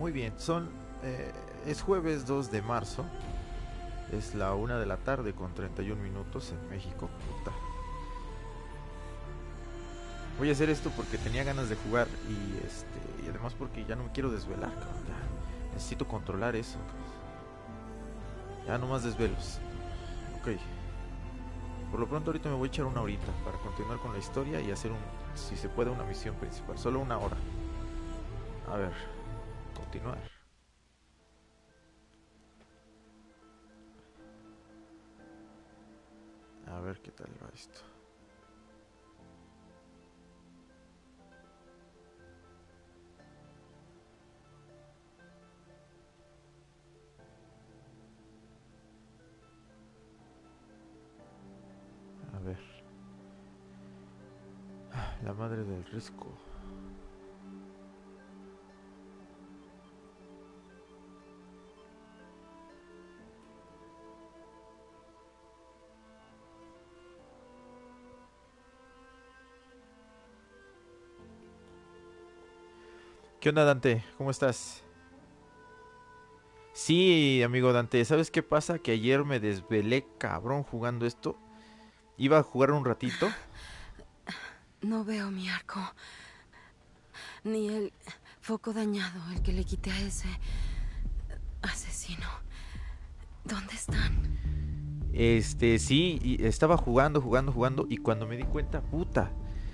Muy bien, es jueves 2 de marzo. Es la 1 de la tarde con 31 minutos en México. Puta. Voy a hacer esto porque tenía ganas de jugar y además porque ya no me quiero desvelar, cabrón. Ya necesito controlar eso. Ya no más desvelos. Ok. Por lo pronto ahorita me voy a echar una horita para continuar con la historia y hacer si se puede, una misión principal. Solo una hora. A ver, continuar. A ver qué tal va esto. A ver. La madre del risco. ¿Qué onda, Dante? ¿Cómo estás? Sí, amigo Dante, ¿sabes qué pasa? Que ayer me desvelé cabrón jugando esto. Iba a jugar un ratito. No veo mi arco. Ni el foco dañado, el que le quité a ese asesino. ¿Dónde están? Sí, y estaba jugando. Y cuando me di cuenta, puta,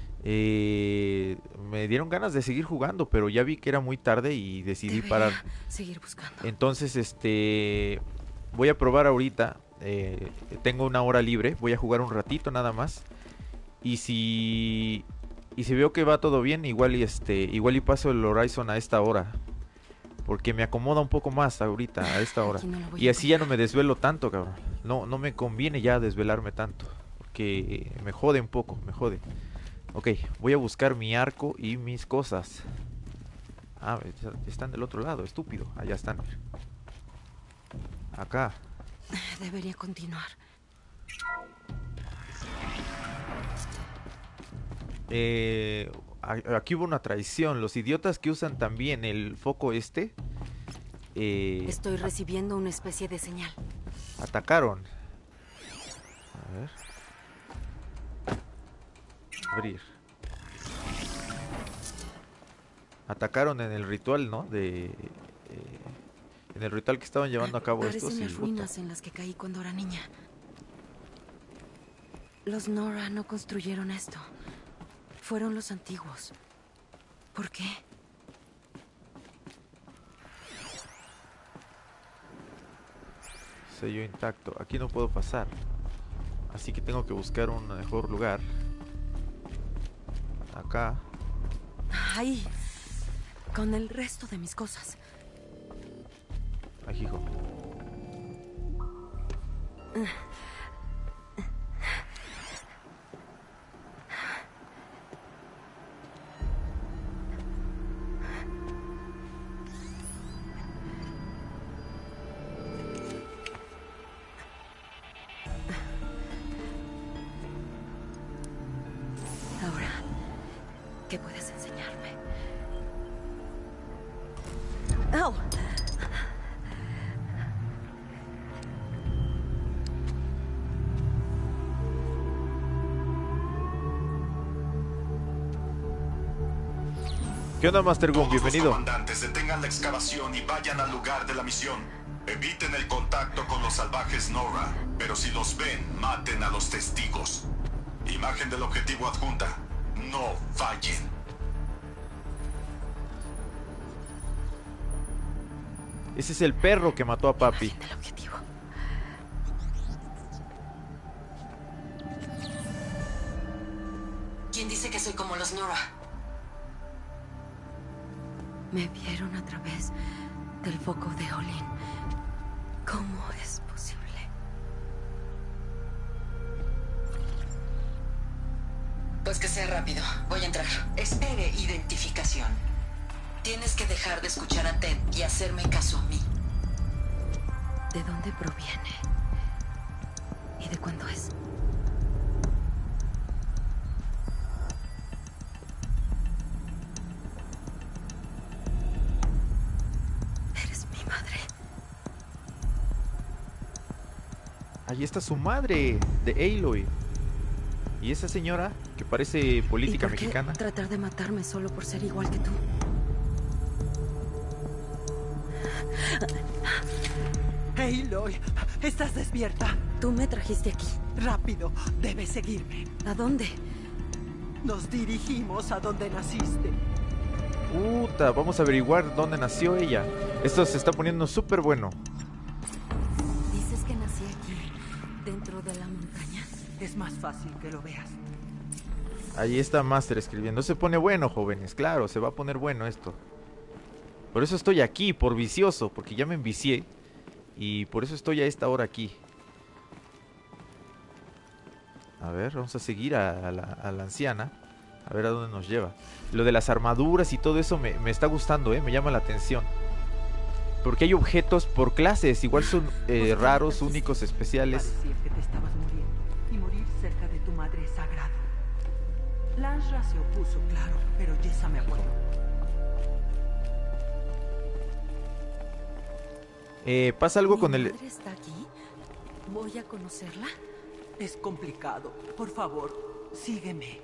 me dieron ganas de seguir jugando, pero ya vi que era muy tarde y decidí Debería parar. seguir buscando. Entonces, voy a probar ahorita. Tengo una hora libre, voy a jugar un ratito nada más. Y si veo que va todo bien, igual y paso el Horizon a esta hora, porque me acomoda un poco más ahorita a esta hora. Aquí no lo voy Y a así ya no encontrar. me desvelo tanto, cabrón. No me conviene ya desvelarme tanto, porque me jode un poco, me jode. Ok, voy a buscar mi arco y mis cosas. Ah, están del otro lado, estúpido. Allá están. Acá. Debería continuar. Aquí hubo una traición. Los idiotas que usan también el foco Estoy recibiendo una especie de señal. atacaron. A ver. Abrir. Atacaron en el ritual, ¿no? En el ritual que estaban llevando a cabo estos Parecen y las ruinas en las que caí cuando era niña. Los Nora no construyeron esto. Fueron los antiguos. ¿Por qué? sello intacto. Aquí no puedo pasar. Así que tengo que buscar un mejor lugar. Acá. Ahí. Con el resto de mis cosas. Aquí, hijo. Ahora, ¿qué puedes enseñarme? ¡Oh! ¿Qué onda, Master Gun? Bienvenido. Los comandantes detengan la excavación y vayan al lugar de la misión. Eviten el contacto con los salvajes Nora, pero si los ven, maten a los testigos. Imagen del objetivo adjunta. No fallen. Ese es el perro que mató a papi. Imagen del objetivo. ¿Quién dice que soy como los Nora? Me vieron a través del foco de Olin. ¿Cómo es posible? Pues que sea rápido. Voy a entrar. Espere identificación. Tienes que dejar de escuchar a Ted y hacerme caso a mí. ¿De dónde proviene? ¿Y de cuándo es? Ahí está su madre, de Aloy. Y esa señora que parece política ¿Y por qué mexicana. tratar de matarme solo por ser igual que tú? Aloy, ¿estás despierta? Tú me trajiste aquí. Rápido, debes seguirme. ¿A dónde? Nos dirigimos a donde naciste. Puta, vamos a averiguar dónde nació ella. Esto se está poniendo súper bueno. ¿Dices que nací aquí, dentro de la montaña? Es más fácil que lo veas. Ahí está Master escribiendo. Se pone bueno, jóvenes. Claro, se va a poner bueno esto. Por eso estoy aquí, por vicioso. Porque ya me envicié. Y por eso estoy a esta hora aquí. A ver, vamos a seguir a la anciana. A ver a dónde nos lleva. Lo de las armaduras y todo eso me está gustando, me llama la atención. Porque hay objetos por clases. Igual son raros, únicos, especiales. Parecía que te estabas muriendo. Y morir cerca de tu madre es sagrado. Lanra se opuso, claro, pero Yesa me apoyó. ¿Pasa algo con ¿Mi el...? madre está aquí? ¿Voy a conocerla? Es complicado. Por favor, sígueme.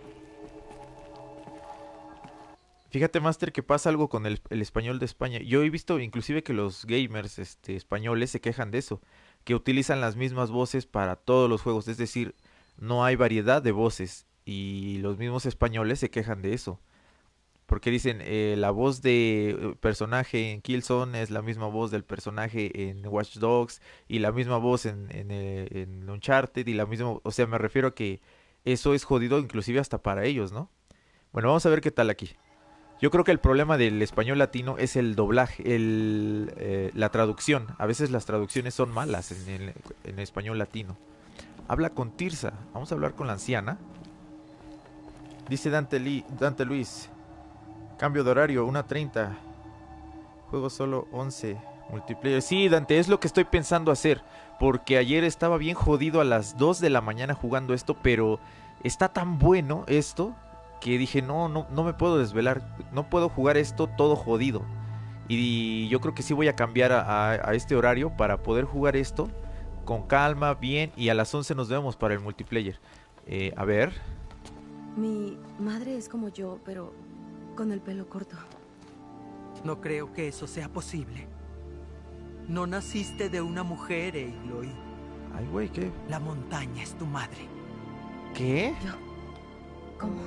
Fíjate, Master, que pasa algo con el español de España. Yo he visto inclusive que los gamers españoles se quejan de eso. Que utilizan las mismas voces para todos los juegos. Es decir, no hay variedad de voces. Y los mismos españoles se quejan de eso. Porque dicen, la voz de personaje en Killzone es la misma voz del personaje en Watch Dogs. Y la misma voz en Uncharted. Y la misma... O sea, me refiero a que eso es jodido inclusive hasta para ellos, ¿no? Bueno, vamos a ver qué tal aquí. Yo creo que el problema del español latino es el doblaje, la traducción. A veces las traducciones son malas en español latino. Habla con Tirsa. Vamos a hablar con la anciana. Dice Dante Luis. Cambio de horario, 1:30. Juego solo 11. Multiplayer. Sí, Dante, es lo que estoy pensando hacer. Porque ayer estaba bien jodido a las 2 de la mañana jugando esto. Pero está tan bueno esto que dije, no me puedo desvelar. No puedo jugar esto todo jodido. Y yo creo que sí voy a cambiar a este horario para poder jugar esto con calma, bien. Y a las 11 nos vemos para el multiplayer. A ver. Mi madre es como yo, pero con el pelo corto. No creo que eso sea posible. No naciste de una mujer, Aloy. Ay, güey, ¿qué? La montaña es tu madre. ¿Qué? Yo. ¿Cómo?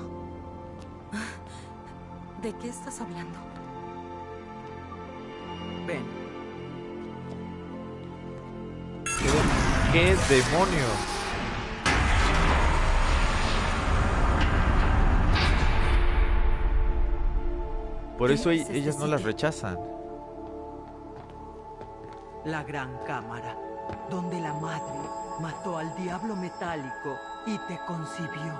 ¿De qué estás hablando? Ven. ¿Qué demonios? Por eso ¿Qué es ellas no las sitio? rechazan. La gran cámara, donde la madre mató al diablo metálico y te concibió.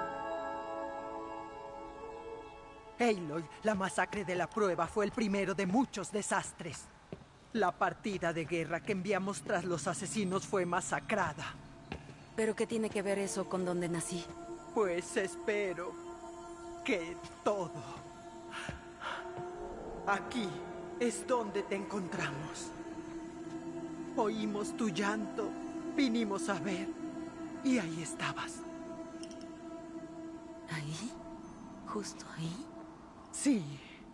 Aloy, la masacre de la prueba fue el primero de muchos desastres. La partida de guerra que enviamos tras los asesinos fue masacrada. ¿Pero qué tiene que ver eso con donde nací? Pues espero que todo. Aquí es donde te encontramos. Oímos tu llanto, vinimos a ver y ahí estabas. ¿Ahí? ¿Justo ahí? Sí.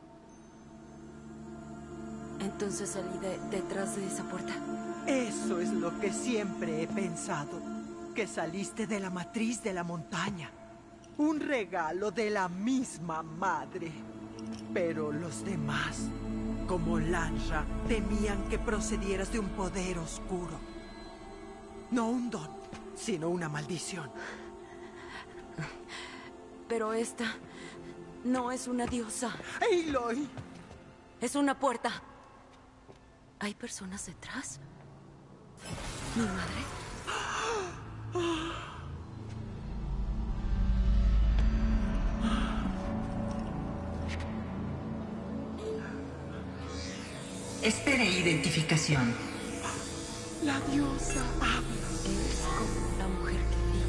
Entonces salí detrás de esa puerta. Eso es lo que siempre he pensado. Que saliste de la matriz de la montaña. Un regalo de la misma madre. Pero los demás, como Lanra, temían que procedieras de un poder oscuro. No un don, sino una maldición. Pero esta no es una diosa. ¡Aloy! Es una puerta. ¿Hay personas detrás? ¿Mi madre? Espere identificación. La diosa habla. Es como la mujer que vi.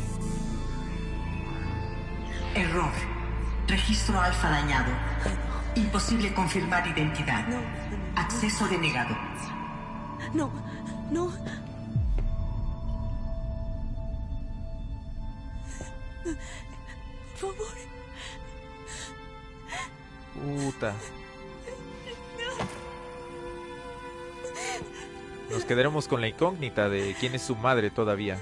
Error. Registro alfa dañado. Imposible confirmar identidad. No. Acceso denegado. No, no. Por favor. Puta. Nos quedaremos con la incógnita de quién es su madre todavía.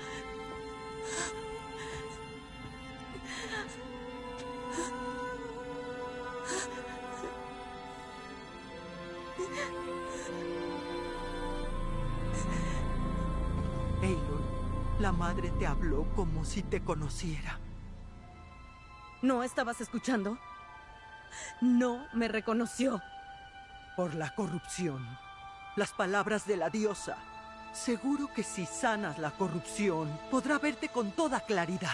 Aloy, la madre te habló como si te conociera. ¿No estabas escuchando? No me reconoció. Por la corrupción. Las palabras de la diosa. Seguro que si sanas la corrupción, podrá verte con toda claridad.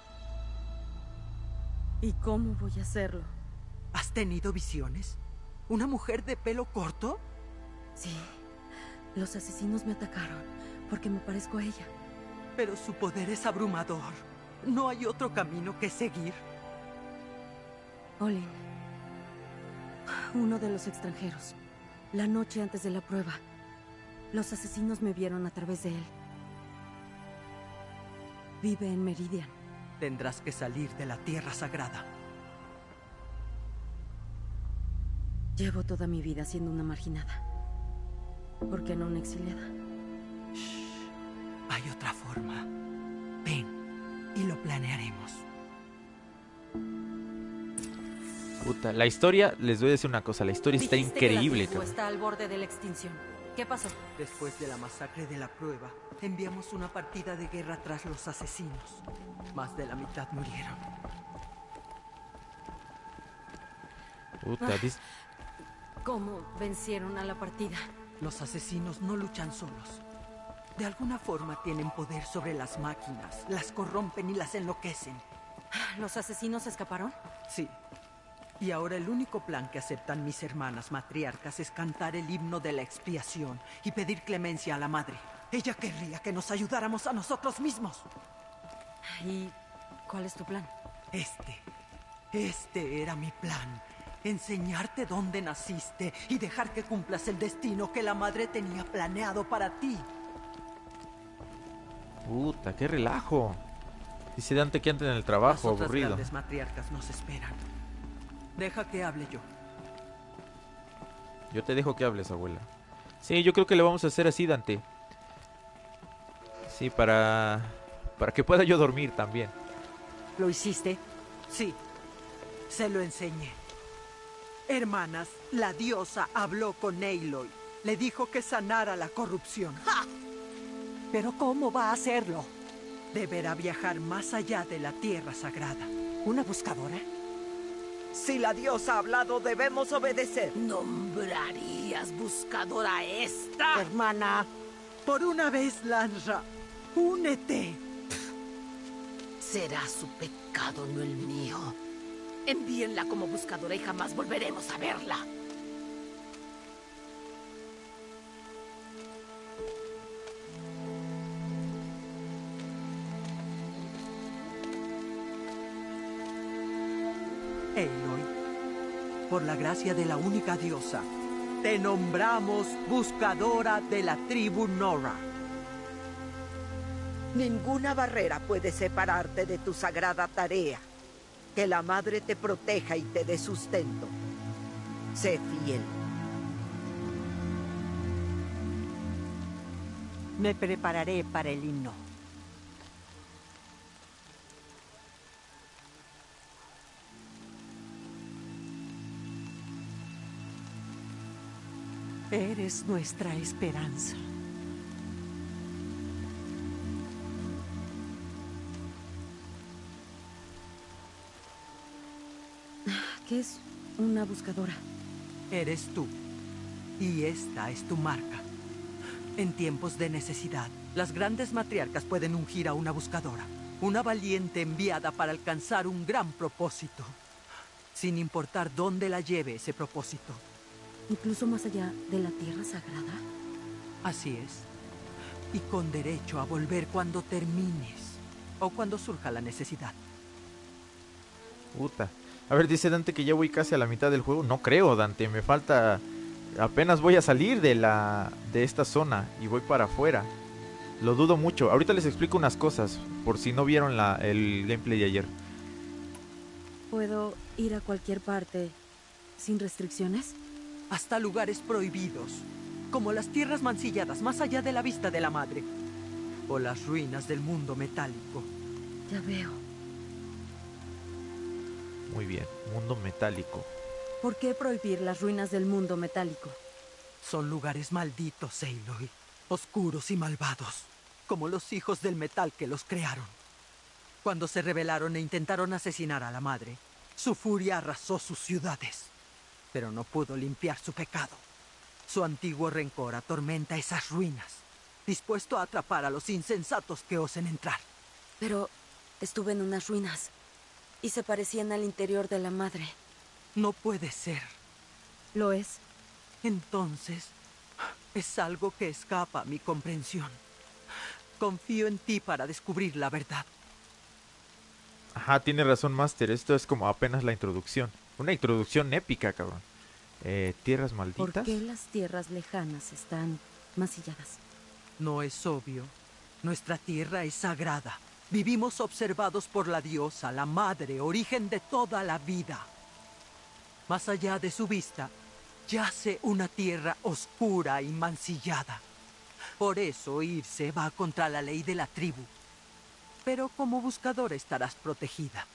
¿Y cómo voy a hacerlo? ¿Has tenido visiones? ¿Una mujer de pelo corto? Sí. Los asesinos me atacaron porque me parezco a ella. Pero su poder es abrumador. ¿No hay otro camino que seguir? Olin. Uno de los extranjeros. La noche antes de la prueba. Los asesinos me vieron a través de él. Vive en Meridian. Tendrás que salir de la Tierra Sagrada. Llevo toda mi vida siendo una marginada. ¿Por qué no una exiliada? Shh. Hay otra forma. Ven y lo planearemos. Puta, la historia, les voy a decir una cosa, la historia está Dijiste que increíble, la tribu cabrón. está al borde de la extinción. ¿Qué pasó? Después de la masacre de la prueba, enviamos una partida de guerra tras los asesinos. Más de la mitad murieron. Puta, ¿Cómo vencieron a la partida? Los asesinos no luchan solos. De alguna forma tienen poder sobre las máquinas, las corrompen y las enloquecen. ¿Los asesinos escaparon? Sí. Y ahora el único plan que aceptan mis hermanas matriarcas es cantar el himno de la expiación y pedir clemencia a la madre. Ella querría que nos ayudáramos a nosotros mismos. ¿Y cuál es tu plan? Este era mi plan. Enseñarte dónde naciste y dejar que cumplas el destino que la madre tenía planeado para ti. puta, qué relajo. Dice Dante que anda en el trabajo, Las otras aburrido. grandes matriarcas nos esperan. Deja que hable yo. Yo te dejo que hables, abuela. Sí, yo creo que le vamos a hacer así, Dante. Sí, para que pueda yo dormir también. ¿Lo hiciste? Sí. Se lo enseñé. Hermanas, la diosa habló con Aloy. Le dijo que sanara la corrupción. ¡Ja! ¿Pero cómo va a hacerlo? Deberá viajar más allá de la Tierra Sagrada. ¿Una buscadora? Si la diosa ha hablado, debemos obedecer. ¿Nombrarías buscadora a esta? Hermana, por una vez, Lanra, únete. Será su pecado, no el mío. Envíenla como buscadora y jamás volveremos a verla. Aloy, por la gracia de la única diosa, te nombramos buscadora de la tribu Nora. Ninguna barrera puede separarte de tu sagrada tarea. Que la madre te proteja y te dé sustento. Sé fiel. Me prepararé para el himno. Eres nuestra esperanza. ¿Qué es una buscadora? Eres tú. Y esta es tu marca. En tiempos de necesidad, las grandes matriarcas pueden ungir a una buscadora. Una valiente enviada para alcanzar un gran propósito. Sin importar dónde la lleve ese propósito. ¿Incluso más allá de la Tierra Sagrada? Así es. Y con derecho a volver cuando termines. O cuando surja la necesidad. Puta. A ver, dice Dante que ya voy casi a la mitad del juego. No creo, Dante, me falta... Apenas voy a salir de esta zona y voy para afuera. Lo dudo mucho. Ahorita les explico unas cosas, por si no vieron el gameplay de ayer. ¿Puedo ir a cualquier parte sin restricciones? Hasta lugares prohibidos, como las tierras mancilladas más allá de la vista de la madre, o las ruinas del mundo metálico. Ya veo. Muy bien, mundo metálico. ¿Por qué prohibir las ruinas del mundo metálico? Son lugares malditos, Aloy. Oscuros y malvados, como los hijos del metal que los crearon. Cuando se rebelaron e intentaron asesinar a la madre, su furia arrasó sus ciudades. Pero no pudo limpiar su pecado. Su antiguo rencor atormenta esas ruinas, dispuesto a atrapar a los insensatos que osen entrar. Pero estuve en unas ruinas y se parecían al interior de la madre. No puede ser. ¿Lo es? Entonces, es algo que escapa a mi comprensión. Confío en ti para descubrir la verdad. Ajá, tiene razón, Master. Esto es como apenas la introducción. Una introducción épica, cabrón. Tierras malditas. ¿Por qué las tierras lejanas están mancilladas? No es obvio. Nuestra tierra es sagrada. Vivimos observados por la diosa, la madre, origen de toda la vida. Más allá de su vista, yace una tierra oscura y mancillada. Por eso irse va contra la ley de la tribu. Pero como buscadora estarás protegida.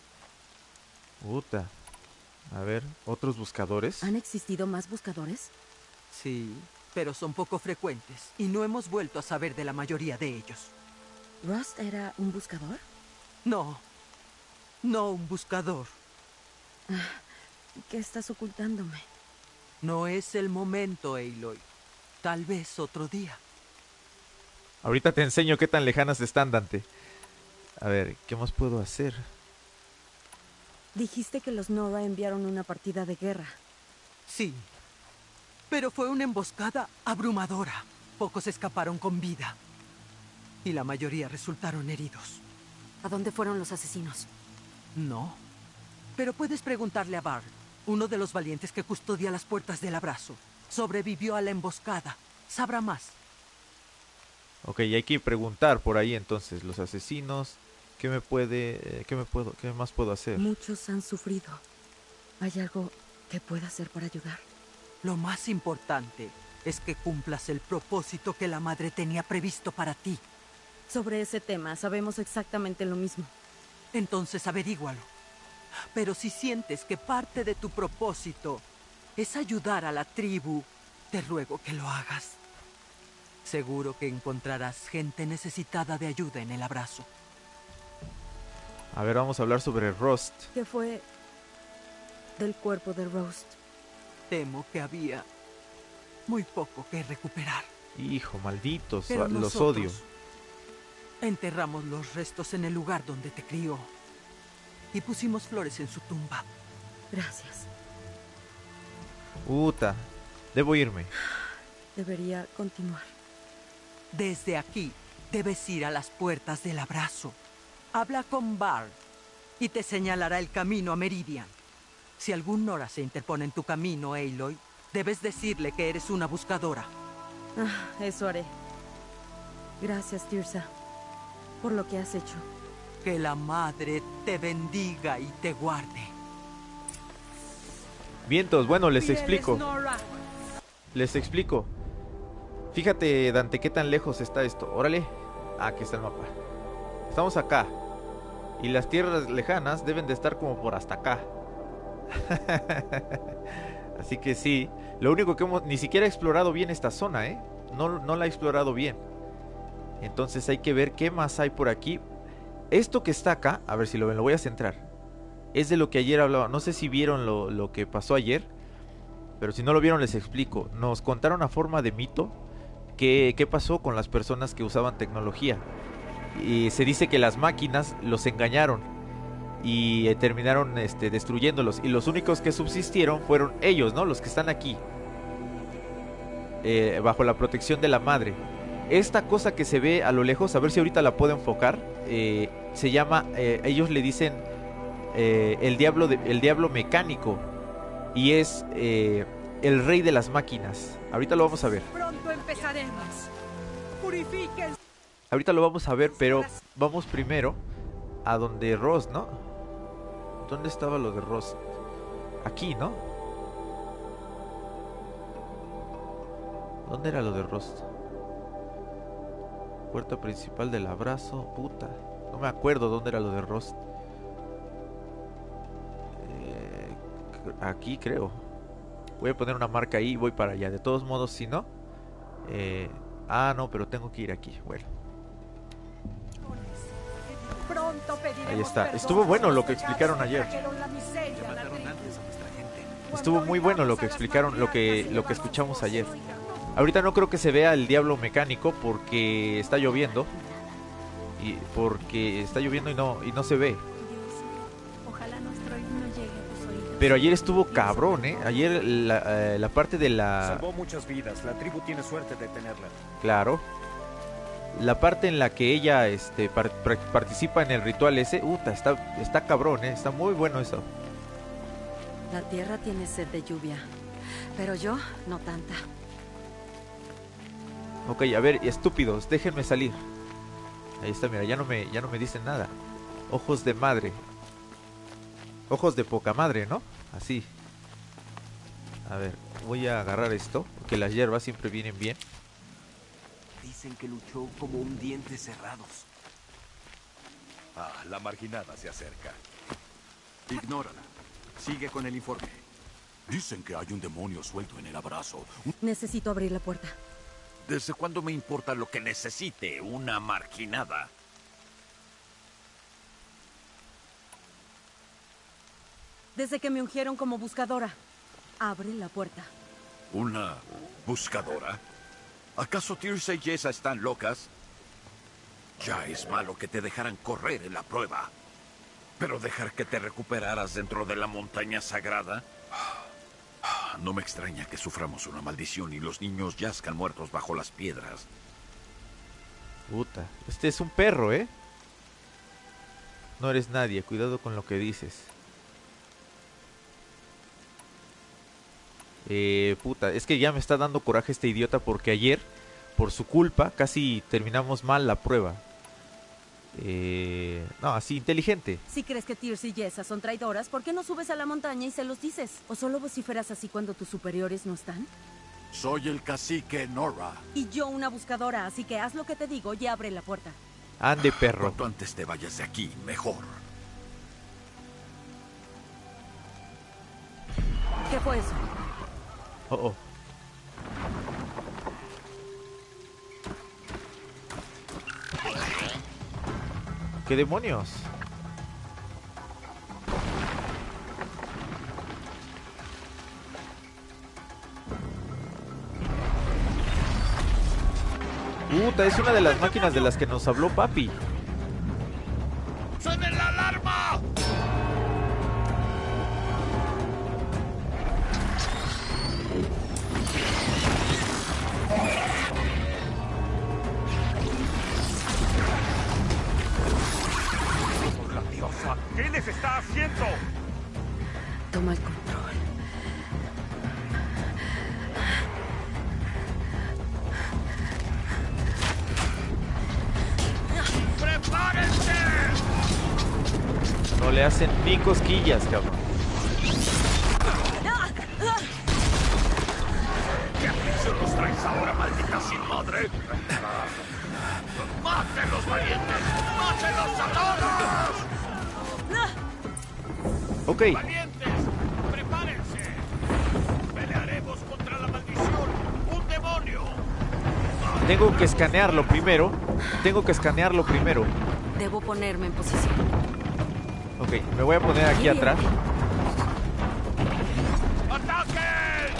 Puta. A ver, ¿otros buscadores? ¿Han existido más buscadores? Sí, pero son poco frecuentes y no hemos vuelto a saber de la mayoría de ellos. ¿Rust era un buscador? No, no un buscador. ¿Qué estás ocultándome? No es el momento, Aloy. Tal vez otro día. Ahorita te enseño qué tan lejanas están, Dante. A ver, ¿qué más puedo hacer? Dijiste que los Nora enviaron una partida de guerra. Sí, pero fue una emboscada abrumadora. Pocos escaparon con vida. Y la mayoría resultaron heridos. ¿A dónde fueron los asesinos? No. Pero puedes preguntarle a Bard, uno de los valientes que custodia las puertas del abrazo. Sobrevivió a la emboscada. Sabrá más. Ok, hay que preguntar por ahí entonces. Los asesinos. ¿Qué más puedo hacer? Muchos han sufrido. ¿Hay algo que pueda hacer para ayudar? Lo más importante es que cumplas el propósito que la madre tenía previsto para ti. Sobre ese tema sabemos exactamente lo mismo. Entonces averígualo. Pero si sientes que parte de tu propósito es ayudar a la tribu, te ruego que lo hagas. Seguro que encontrarás gente necesitada de ayuda en el abrazo. A ver, vamos a hablar sobre Rust. ¿Qué fue del cuerpo de Rust? Temo que había muy poco que recuperar. Hijo, malditos, Pero los odio. nosotros enterramos los restos en el lugar donde te crió y pusimos flores en su tumba. Gracias. Puta, debo irme. Debería continuar. Desde aquí debes ir a las puertas del abrazo. Habla con Bard y te señalará el camino a Meridian. Si algún Nora se interpone en tu camino, Aloy, debes decirle que eres una buscadora. Eso haré. Gracias, Tirsa, por lo que has hecho. Que la madre te bendiga y te guarde. Vientos, bueno, les explico. Fíjate, Dante, qué tan lejos está esto. Órale. Aquí está el mapa. Estamos acá. Y las tierras lejanas deben de estar como por hasta acá. Así que sí. Lo único que ni siquiera he explorado bien esta zona, ¿eh? No la he explorado bien. Entonces hay que ver qué más hay por aquí. Esto que está acá, a ver si lo ven, lo voy a centrar. Es de lo que ayer hablaba. No sé si vieron lo que pasó ayer, pero si no lo vieron les explico. Nos contaron a forma de mito qué pasó con las personas que usaban tecnología. Y se dice que las máquinas los engañaron y terminaron destruyéndolos. Y los únicos que subsistieron fueron ellos, ¿no? Los que están aquí, bajo la protección de la madre. Esta cosa que se ve a lo lejos, a ver si ahorita la puedo enfocar, se llama, ellos le dicen el diablo mecánico. Y es el rey de las máquinas. Ahorita lo vamos a ver. Pronto empezaremos. Purifíquense. Ahorita lo vamos a ver, pero vamos primero a donde Rost, ¿no? ¿Dónde estaba lo de Rost? Aquí, ¿no? ¿Dónde era lo de Rost? Puerta principal del abrazo. Puta, no me acuerdo dónde era lo de Rost. Aquí creo. Voy a poner una marca ahí y voy para allá. De todos modos, si no... no, pero tengo que ir aquí. Bueno. Ahí está. Estuvo bueno lo que explicaron ayer. Estuvo muy bueno lo que explicaron, lo que escuchamos ayer. Ahorita no creo que se vea el diablo mecánico porque está lloviendo. Y no se ve. Pero ayer estuvo cabrón, ¿eh? Ayer la parte de la... Salvó muchas vidas. La tribu tiene suerte de tenerla. Claro. La parte en la que ella participa en el ritual ese, está cabrón, ¿eh? Está muy bueno eso. La tierra tiene sed de lluvia, pero yo no tanta. Ok, a ver, estúpidos, déjenme salir. Ahí está, mira, ya no me dicen nada. Ojos de madre. Ojos de poca madre, ¿no? Así. A ver, voy a agarrar esto, porque las hierbas siempre vienen bien. Dicen que luchó como un diente cerrados. La marginada se acerca. Ignórala. Sigue con el informe. Dicen que hay un demonio suelto en el abrazo. Necesito abrir la puerta. ¿Desde cuándo me importa lo que necesite una marginada? Desde que me ungieron como buscadora. Abre la puerta. ¿Una buscadora? ¿Acaso Tirsa y Jessa están locas? Ya es malo que te dejaran correr en la prueba. Pero dejar que te recuperaras dentro de la montaña sagrada... No me extraña que suframos una maldición y los niños yazcan muertos bajo las piedras. Puta, este es un perro, ¿eh? No eres nadie, cuidado con lo que dices. Puta, es que ya me está dando coraje este idiota porque ayer, por su culpa, casi terminamos mal la prueba. No, así, inteligente. Si crees que Tirsa y Jessa son traidoras, ¿por qué no subes a la montaña y se los dices? ¿O solo vociferas así cuando tus superiores no están? Soy el cacique Nora. Y yo una buscadora, así que haz lo que te digo y abre la puerta. Ande, perro. Cuanto antes te vayas de aquí, mejor. ¿Qué fue eso? Oh. ¿Qué demonios? Puta, es una de las máquinas de las que nos habló papi. ¡Suene la alarma! ¡Por la diosa! ¿Qué les está haciendo? Toma el control. ¡Prepárense! No le hacen ni cosquillas, cabrón. ¿Qué afición nos traes ahora, maldita sin madre? ¡Mátenlos, valientes! ¡Mátenlos a todos! Ok. ¡Valientes! ¡Prepárense! ¡Pelearemos contra la maldición! ¡Un demonio! Tengo que escanearlo primero. Debo ponerme en posición. Ok, me voy a poner aquí atrás. ¡Ataquen!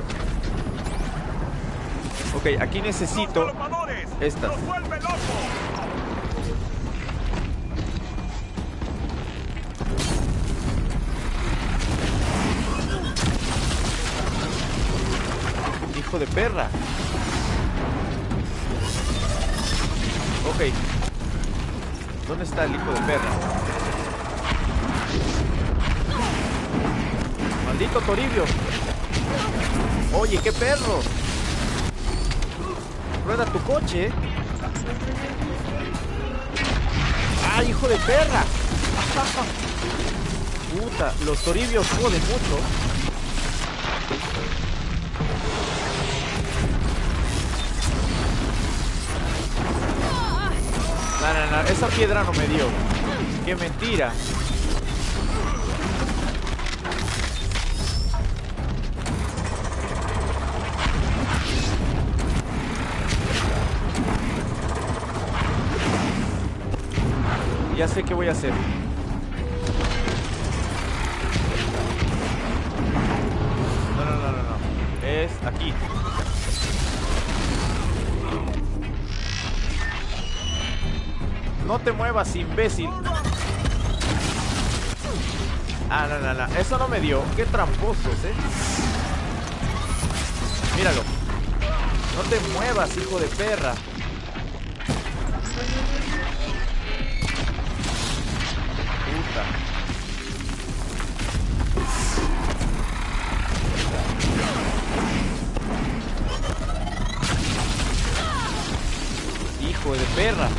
Ok, aquí necesito ¡Los galopadores! estas. ¡Los vuelve locos! Hijo de perra. Ok. ¿Dónde está el hijo de perra? Maldito Toribio. Oye, qué perro. Rueda tu coche. ¡Ay, hijo de perra! Puta, los Toribios joden mucho. No, esa piedra no me dio. ¡Qué mentira! Ya sé qué voy a hacer. No. Es aquí. No te muevas, imbécil. Ah, no. Eso no me dio. Qué tramposos, Míralo. No te muevas, hijo de perra. Puta. Hijo de perra.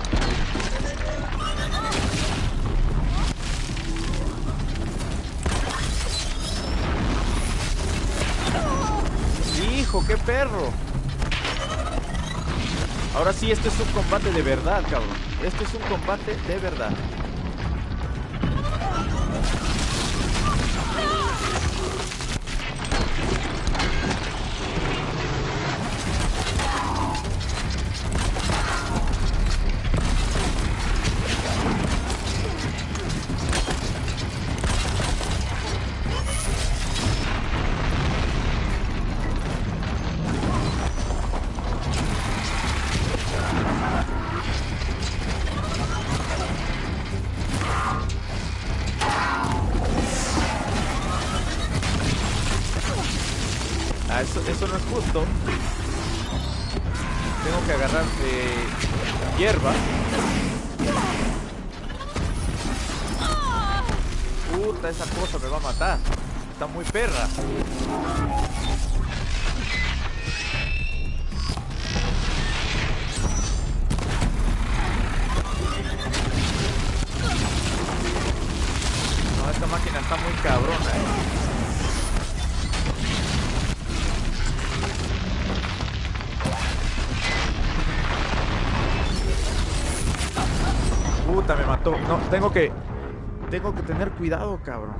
Hijo, qué perro. Ahora sí, esto es un combate de verdad, cabrón. Esto es un combate de verdad. Eso no es justo. Tengo que agarrar hierba. Puta, esa cosa me va a matar. Está muy perra. No, esta máquina está muy cabrona, Puta, me mató. No, tengo que tener cuidado, cabrón.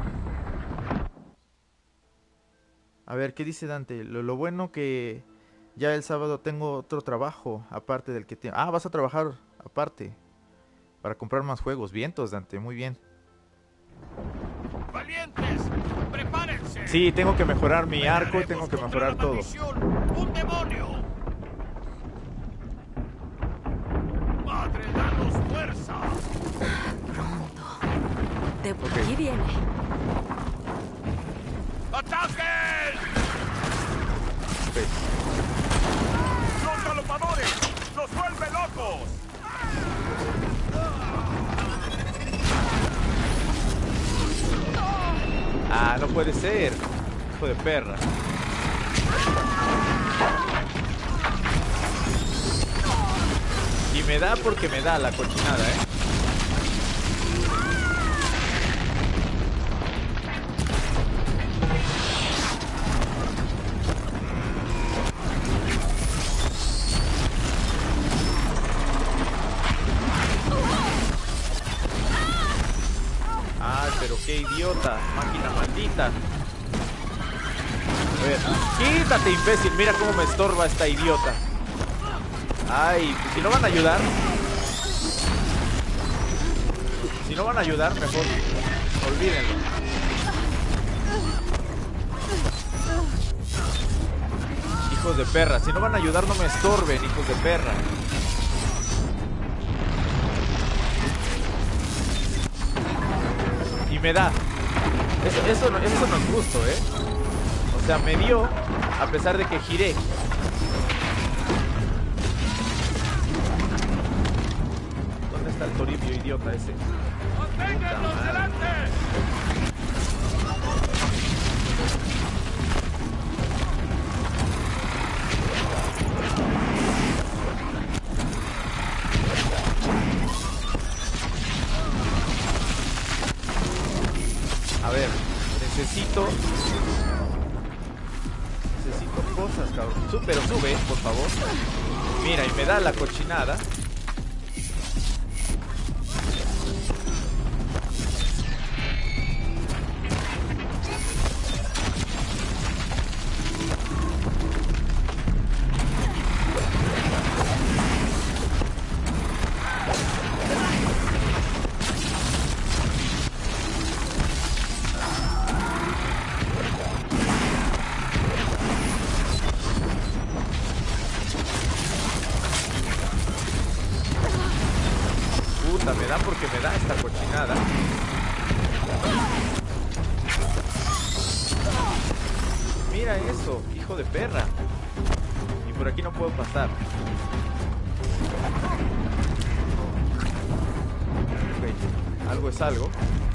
A ver, ¿qué dice Dante? Lo bueno que ya el sábado tengo otro trabajo aparte del que tengo. Ah, vas a trabajar aparte para comprar más juegos. Vientos, Dante, muy bien. ¡Valientes! ¡Prepárense! Sí, tengo que mejorar mi arco y tengo que mejorar todo. ¡Un demonio! ¡Madre, danos fuerza! Pronto. De por aquí viene. ¡Ataquen! Okay. ¡Los galopadores! ¡Los vuelve locos! Ah, no puede ser. Hijo de perra. Y me da porque me da la cochinada, Ay, pero qué idiota, máquina maldita. A ver, quítate, imbécil. Mira cómo me estorba esta idiota. Ay, si no van a ayudar. Si no van a ayudar, mejor olvídenlo. Hijos de perra, si no van a ayudar, no me estorben, hijos de perra. Y me da. Eso no es justo, O sea, me dio a pesar de que giré. ¿Dónde está el Toribio idiota ese? ¡Manténganlos delante! necesito cosas, cabrón. Pero sube, por favor. Mira, y me da la cochinada. Me da porque me da esta cochinada. Mira eso, hijo de perra. Y por aquí no puedo pasar. Ok, algo es algo.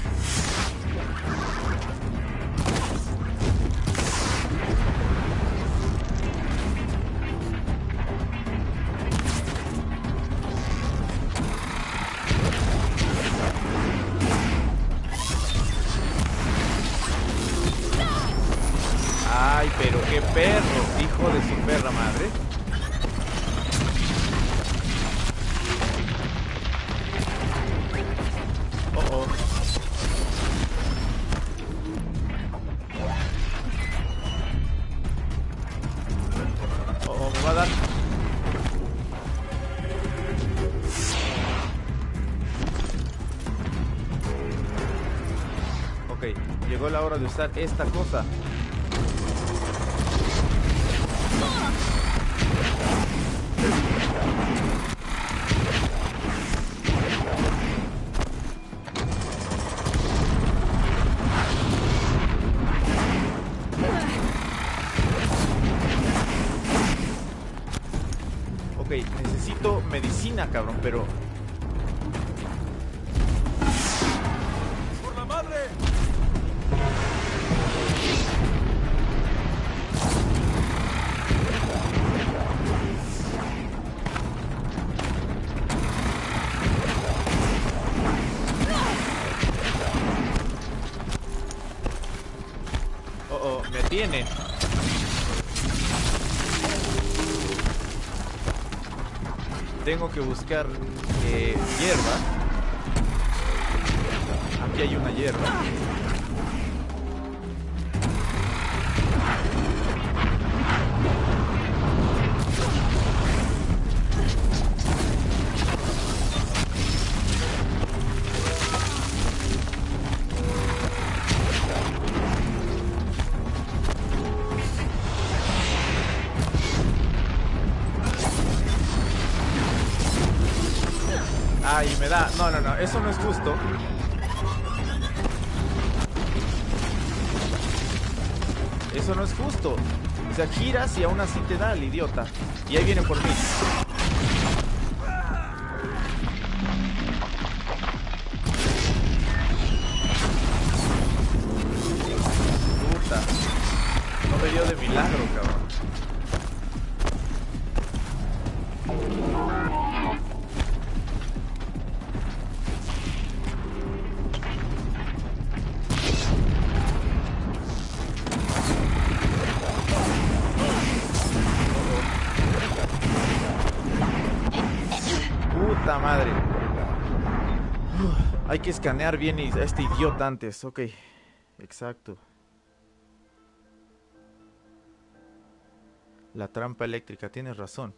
Ay, pero qué perro, hijo de su perra madre. Oh, oh. Oh, oh, me va a dar. Ok, llegó la hora de usar esta cosa. Ok, necesito medicina, cabrón, pero... ¡Por la madre! Oh, oh, me tiene. Tengo que buscar hierba. Aquí hay una hierba. Ay, me da... No, eso no es justo. Eso no es justo. O sea, giras y aún así te da el idiota. Y ahí viene por mí. Puta. No me dio de milagro, cabrón. Puta madre. Hay que escanear bien a este idiota antes. Ok. Exacto. La trampa eléctrica, tienes razón.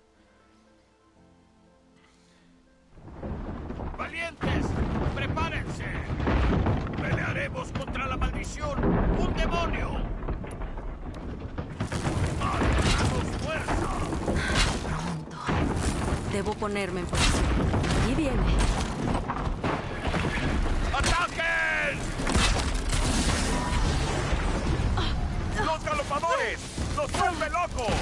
¡Valientes! ¡Prepárense! ¡Pelearemos contra la maldición! ¡Un demonio! ¡Danos fuerza! Pronto. Debo ponerme en posición. Aquí viene. ¡Ataquen! ¡Los galopadores! ¡Los vuelve locos!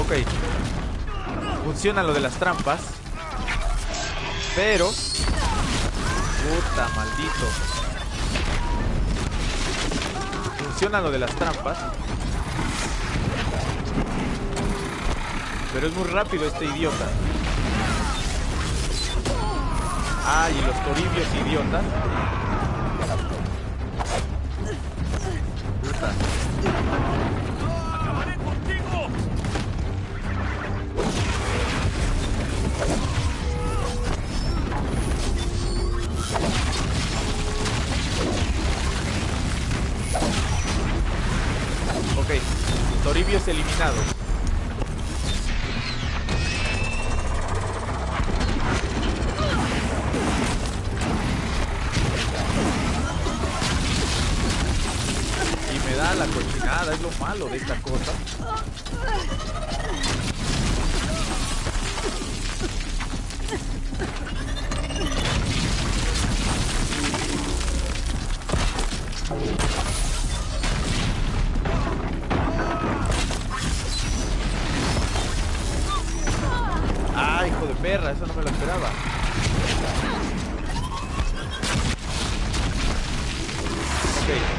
Ok. Funciona lo de las trampas. Pero... puta, maldito. Funciona lo de las trampas. Pero es muy rápido este idiota. Ah, y los toribios idiotas. Puta. ¡Acabaré contigo! Ok, toribios eliminados. Y me da la cochinada, es lo malo de esta cosa. Ah, hijo de perra, eso no me lo esperaba. Ok.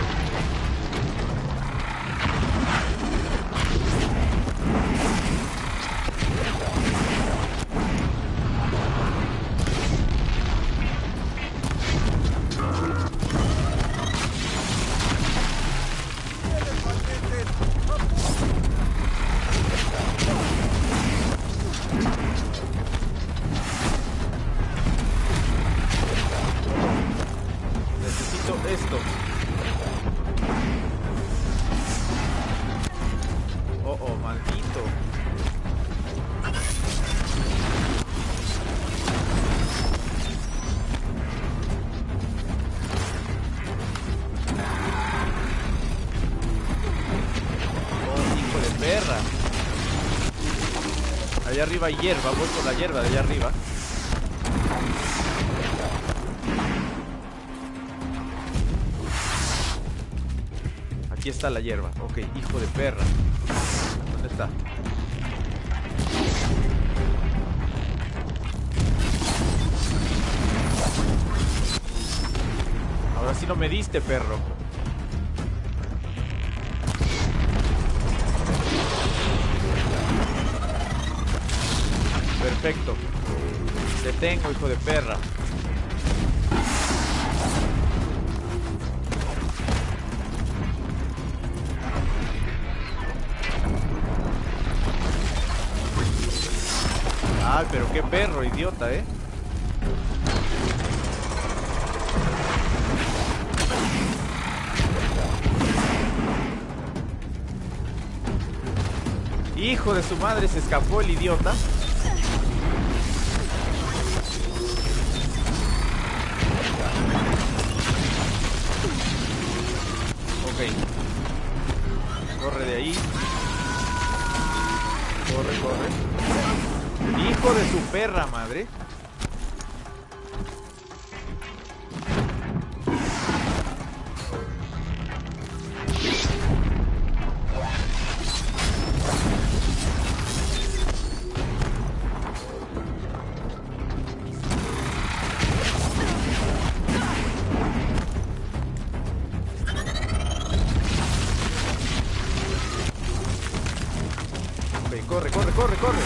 Esto. Oh, oh, maldito. Oh, hijo de perra. Allá arriba hay hierba, voy por la hierba de allá arriba. Aquí está la hierba. Ok, hijo de perra. ¿Dónde está? Ahora sí no me diste, perro. Perfecto. Te tengo, hijo de perra. Ay, pero qué perro, idiota, ¿eh? Hijo de su madre, se escapó el idiota. Ok. Corre de ahí. Corre, corre. Hijo de su perra madre. Corre, corre, corre, corre.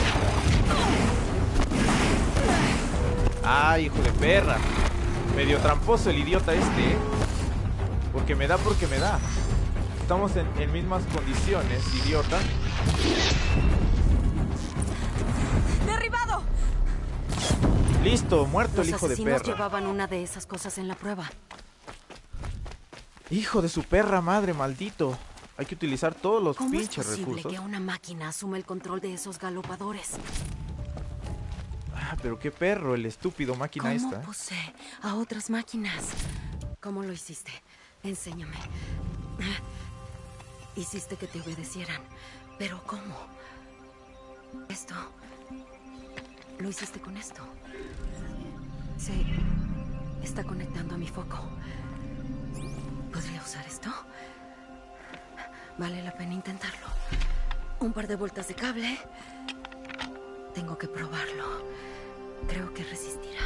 Ay, hijo de perra. Medio tramposo el idiota este, ¿eh? Porque me da. Estamos en mismas condiciones, idiota. ¡Derribado! Listo, muerto el hijo de perra. Los asesinos llevaban una de esas cosas en la prueba. Hijo de su perra madre, maldito. Hay que utilizar todos los pinches recursos. ¿Cómo es posible que una máquina asume el control de esos galopadores? Ah, pero qué perro, el estúpido máquina esta. ¿Cómo posee a otras máquinas? ¿Cómo lo hiciste? Enséñame. Hiciste que te obedecieran. ¿Pero cómo? Esto... Lo hiciste con esto. Se está conectando a mi foco. ¿Podría usar esto? Vale la pena intentarlo. Un par de vueltas de cable. Tengo que probarlo. Creo que resistirá.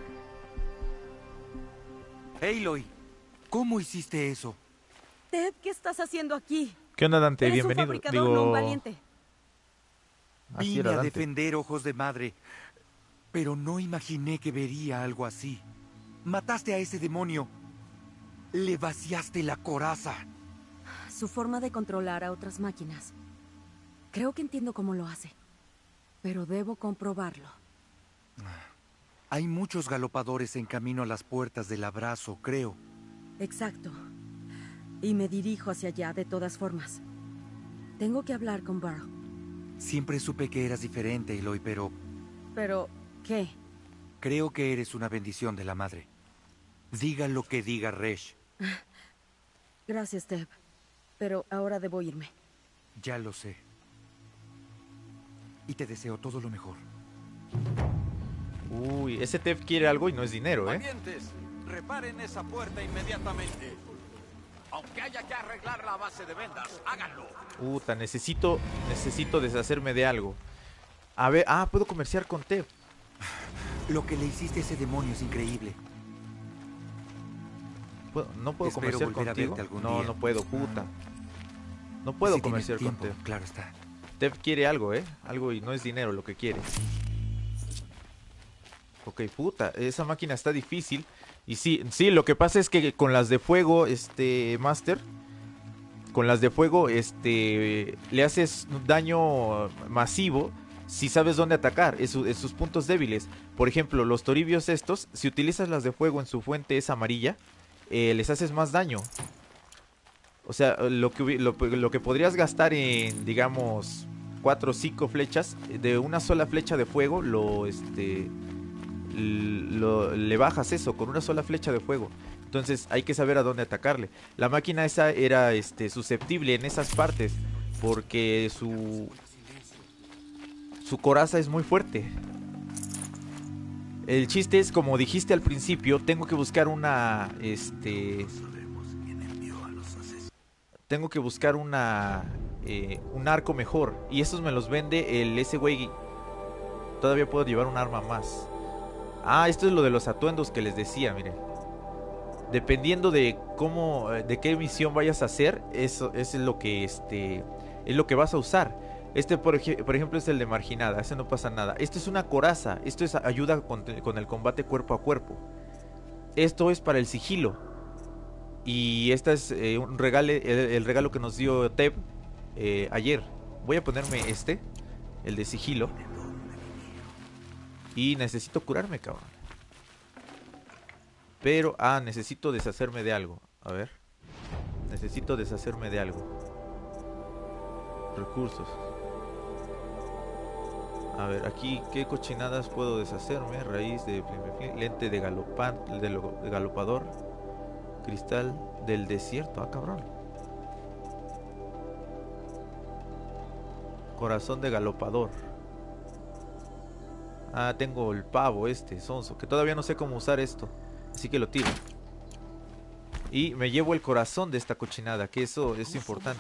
Aloy, ¿cómo hiciste eso? Ted, ¿qué estás haciendo aquí? ¿Qué onda, Dante? Eres Bienvenido. un fabricador, no un valiente. Así Vine era a Dante. defender Ojos de Madre, pero no imaginé que vería algo así. Mataste a ese demonio. Le vaciaste la coraza. Su forma de controlar a otras máquinas. Creo que entiendo cómo lo hace. Pero debo comprobarlo. Hay muchos galopadores en camino a las puertas del abrazo, creo. Exacto. Y me dirijo hacia allá de todas formas. Tengo que hablar con Burrow. Siempre supe que eras diferente, Aloy, pero Pero, ¿qué? creo que eres una bendición de la madre. Diga lo que diga Resh. Gracias, Teb. Pero ahora debo irme. Ya lo sé. Y te deseo todo lo mejor. Uy, ese Tev quiere algo y no es dinero, ¿eh? Valientes, reparen esa puerta inmediatamente. Aunque haya que arreglar la base de vendas, háganlo. Puta, necesito deshacerme de algo. A ver, puedo comerciar con Tev. Lo que le hiciste a ese demonio es increíble. ¿No puedo Espero comerciar volver a contigo? verte algún No, día. no puedo, puta. No puedo Si tienes comerciar con tiempo, Tev. claro está. Tev quiere algo, ¿eh? Algo y no es dinero lo que quiere. Ok, puta, esa máquina está difícil. Y sí, lo que pasa es que con las de fuego, Master, con las de fuego, le haces daño masivo si sabes dónde atacar, en sus puntos débiles. Por ejemplo, los toribios estos, si utilizas las de fuego en su fuente esa amarilla, les haces más daño. O sea, lo que podrías gastar en, digamos, 4 o 5 flechas, de una sola flecha de fuego, le bajas eso con una sola flecha de fuego. Entonces hay que saber a dónde atacarle. La máquina esa era susceptible en esas partes porque su coraza es muy fuerte. El chiste es, como dijiste al principio, tengo que buscar una tengo que buscar un arco mejor, y estos me los vende ese güey. Todavía puedo llevar un arma más. Esto es lo de los atuendos que les decía, miren. Dependiendo de de qué misión vayas a hacer, eso es lo que es lo que vas a usar. Por ejemplo, es el de marginada, ese no pasa nada. Esto es una coraza, esto es ayuda con el combate cuerpo a cuerpo. Esto es para el sigilo. Y este es el regalo que nos dio Tev ayer. Voy a ponerme el de sigilo. Y necesito curarme, cabrón. Pero, necesito deshacerme de algo. A ver. Necesito deshacerme de algo. Recursos. A ver, aquí, ¿qué cochinadas puedo deshacerme? Raíz de lente de galopador. Cristal del desierto. Cabrón. Corazón de galopador. Tengo el pavo sonso, que todavía no sé cómo usar esto, así que lo tiro. Y me llevo el corazón de esta cochinada, que eso es importante.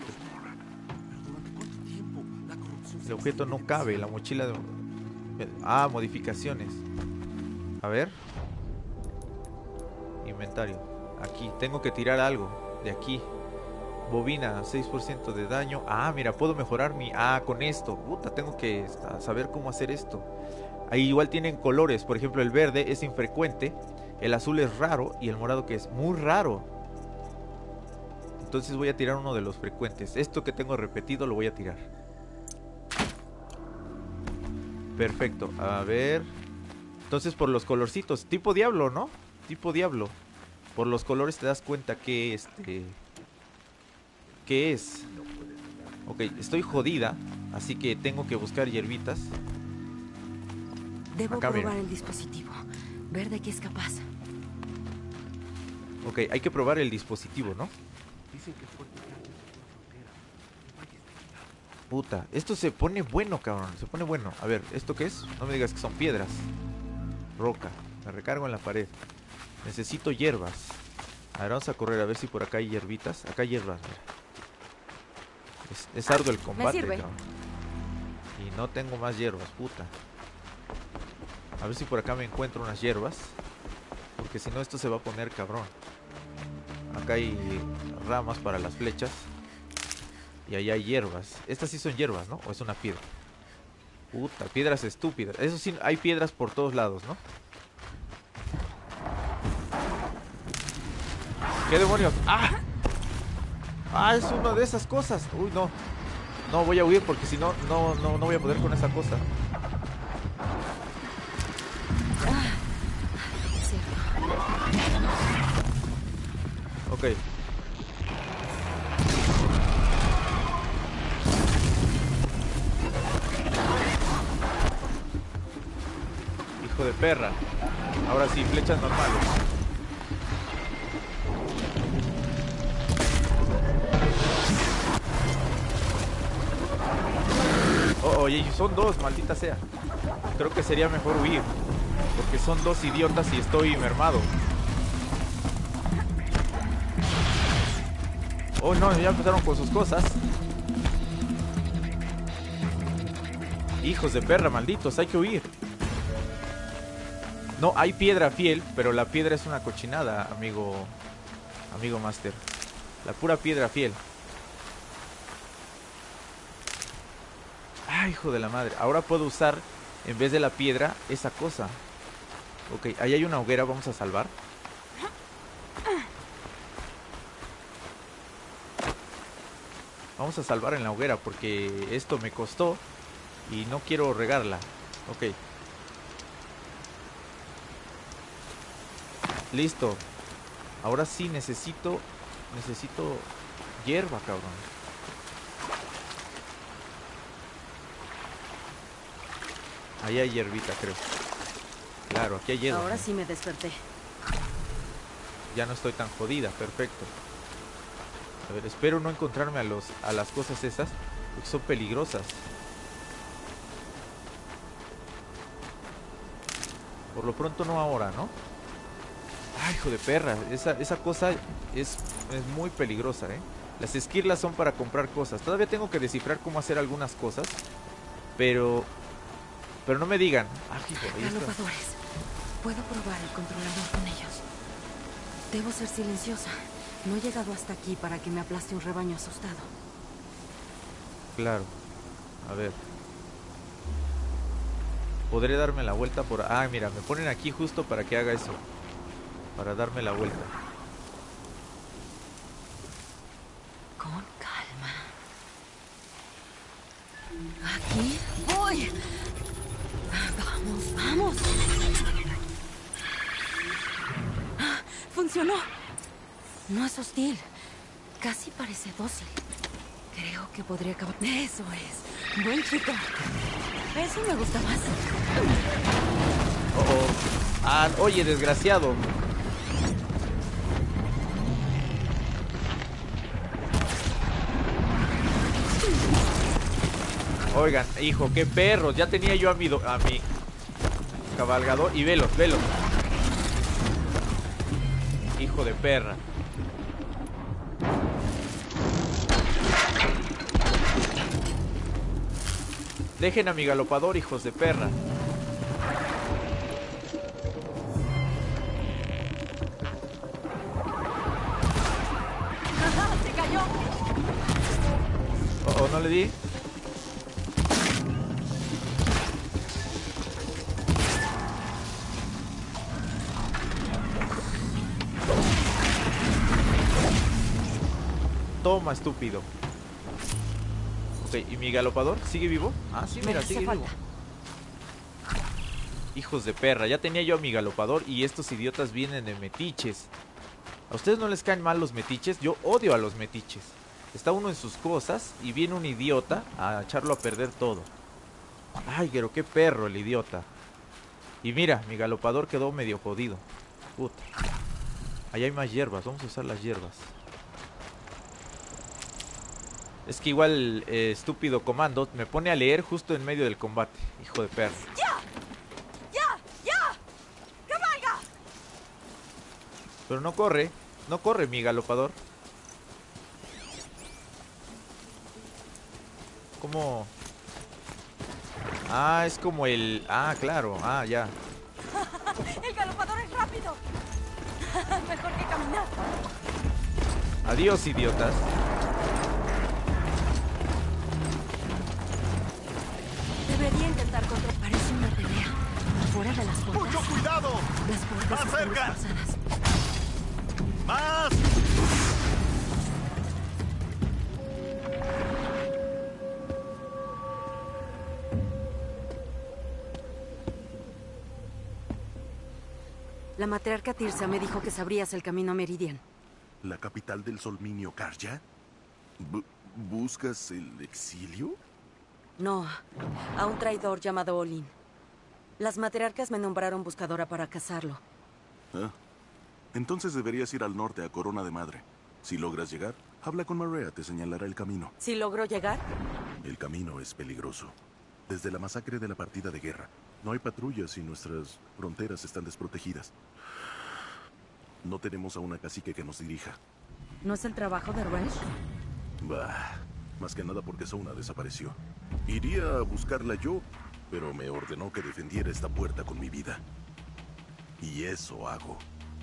El objeto no cabe, la mochila de... modificaciones. A ver. Inventario. Aquí, tengo que tirar algo de aquí. Bobina, 6% de daño. Mira, puedo mejorar mi... con esto. Puta, tengo que saber cómo hacer esto. Ahí igual tienen colores, por ejemplo el verde es infrecuente, el azul es raro y el morado que es muy raro. Entonces voy a tirar uno de los frecuentes. Esto que tengo repetido lo voy a tirar. Perfecto, a ver. Entonces por los colorcitos, tipo diablo, ¿no? Tipo diablo. Por los colores te das cuenta que ¿qué es? Ok, estoy jodida, así que tengo que buscar hierbitas. Debo probar el dispositivo, ver de qué es capaz. Ok, hay que probar el dispositivo, ¿no? Puta, esto se pone bueno, cabrón, se pone bueno. A ver, ¿esto qué es? No me digas que son piedras. Roca, me recargo en la pared. Necesito hierbas. A ver, vamos a correr a ver si por acá hay hierbitas. Acá hay hierbas, mira. Es arduo el combate, me sirve. cabrón. Y no tengo más hierbas, puta. A ver si por acá me encuentro unas hierbas. Porque si no esto se va a poner cabrón. Acá hay ramas para las flechas. Y allá hay hierbas. Estas sí son hierbas, ¿no? ¿O es una piedra? Puta, piedras estúpidas. Eso sí, hay piedras por todos lados, ¿no? ¿Qué demonios? ¡Ah! ¡Ah, es una de esas cosas! Uy, no. No, voy a huir porque si no, no voy a poder con esa cosa. Ok. Hijo de perra. Ahora sí, flechas normales. Oye, son dos, maldita sea. Creo que sería mejor huir. Porque son dos idiotas y estoy mermado. Oh no, ya empezaron con sus cosas. Hijos de perra, malditos, hay que huir. No, hay piedra fiel, pero la piedra es una cochinada, amigo Master. La pura piedra fiel. Ay, hijo de la madre. Ahora puedo usar, en vez de la piedra, esa cosa. Ok, ahí hay una hoguera, vamos a salvar. Vamos a salvar en la hoguera porque esto me costó y no quiero regarla. Ok. Listo. Ahora sí necesito hierba, cabrón. Ahí hay hierbita, creo. Claro, aquí hay hierba. Ahora sí me desperté. Ya no estoy tan jodida, perfecto. A ver, espero no encontrarme a las cosas esas, porque son peligrosas. Por lo pronto no ahora, ¿no? Ay, hijo de perra, esa cosa es muy peligrosa, ¿eh? Las esquirlas son para comprar cosas. Todavía tengo que descifrar cómo hacer algunas cosas, pero no me digan. Ah, hijo, Galopadores. Puedo probar el controlador con ellos. Debo ser silenciosa. No he llegado hasta aquí para que me aplaste un rebaño asustado. Claro. A ver. Podré darme la vuelta por... Ah, mira, me ponen aquí justo para que haga eso. Para darme la vuelta. Con calma. Aquí voy. Vamos, vamos. Funcionó. No es hostil. Casi parece dócil. Creo que podría acabar. Eso es. Buen chico. Eso me gusta más. Ah, oye, desgraciado. Oigan, hijo, qué perros. Ya tenía yo a mi cabalgador. Y velos. Hijo de perra. Dejen a mi galopador, hijos de perra. ¡Se cayó! Oh, no le di. Toma, estúpido. Ok, ¿y mi galopador sigue vivo? Ah, sí, mira, sigue vivo. Hijos de perra, ya tenía yo a mi galopador y estos idiotas vienen de metiches. ¿A ustedes no les caen mal los metiches? Yo odio a los metiches. Está uno en sus cosas y viene un idiota a echarlo a perder todo. Ay, pero qué perro el idiota. Y mira, mi galopador quedó medio jodido. Puta. Allá hay más hierbas, vamos a usar las hierbas. Es que igual estúpido comando me pone a leer justo en medio del combate. Hijo de perro. ¡Ya! ¡Cabalga! Pero no corre mi galopador. ¿Cómo Ah, es como el... Ah, claro. Ah, ya. ¡El galopador es rápido! Mejor que caminar. Adiós, idiotas. Debería intentar contra... Parece una pelea. Fuera de las puertas. ¡Mucho cuidado! Las puertas ¡Más están cerca! destrozadas. ¡Más! La matriarca Tirsa me dijo que sabrías el camino a Meridian. ¿La capital del Solminio, Karja? ¿Buscas el exilio? No, a un traidor llamado Olin. Las matriarcas me nombraron buscadora para cazarlo. Ah, entonces deberías ir al norte a Corona de Madre. Si logras llegar, habla con Marea, te señalará el camino. ¿Si logro llegar? El camino es peligroso. Desde la masacre de la partida de guerra, no hay patrullas y nuestras fronteras están desprotegidas. No tenemos a una cacique que nos dirija. ¿No es el trabajo de Resh? Bah, más que nada porque Sona desapareció. Iría a buscarla yo, pero me ordenó que defendiera esta puerta con mi vida. Y eso hago.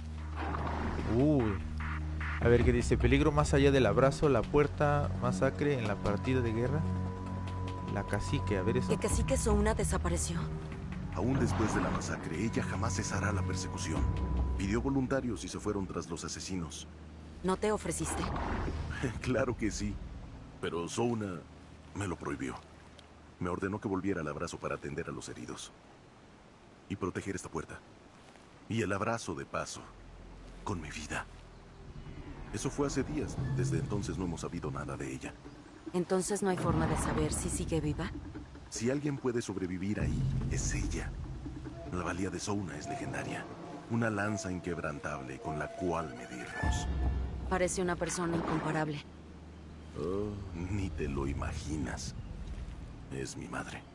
Uy. A ver, ¿qué dice? Peligro más allá del abrazo, la puerta, masacre en la partida de guerra. La cacique, a ver eso. ¿Que cacique Souna desapareció? Aún después de la masacre, ella jamás cesará la persecución. Pidió voluntarios y se fueron tras los asesinos. ¿No te ofreciste? Claro que sí, pero Sona me lo prohibió. Me ordenó que volviera al abrazo para atender a los heridos. Y proteger esta puerta. Y el abrazo de paso, con mi vida. Eso fue hace días. Desde entonces no hemos sabido nada de ella. ¿Entonces no hay forma de saber si sigue viva? Si alguien puede sobrevivir ahí, es ella. La valía de Sona es legendaria. Una lanza inquebrantable con la cual medirnos. Parece una persona incomparable. Oh, ni te lo imaginas. Es mi madre.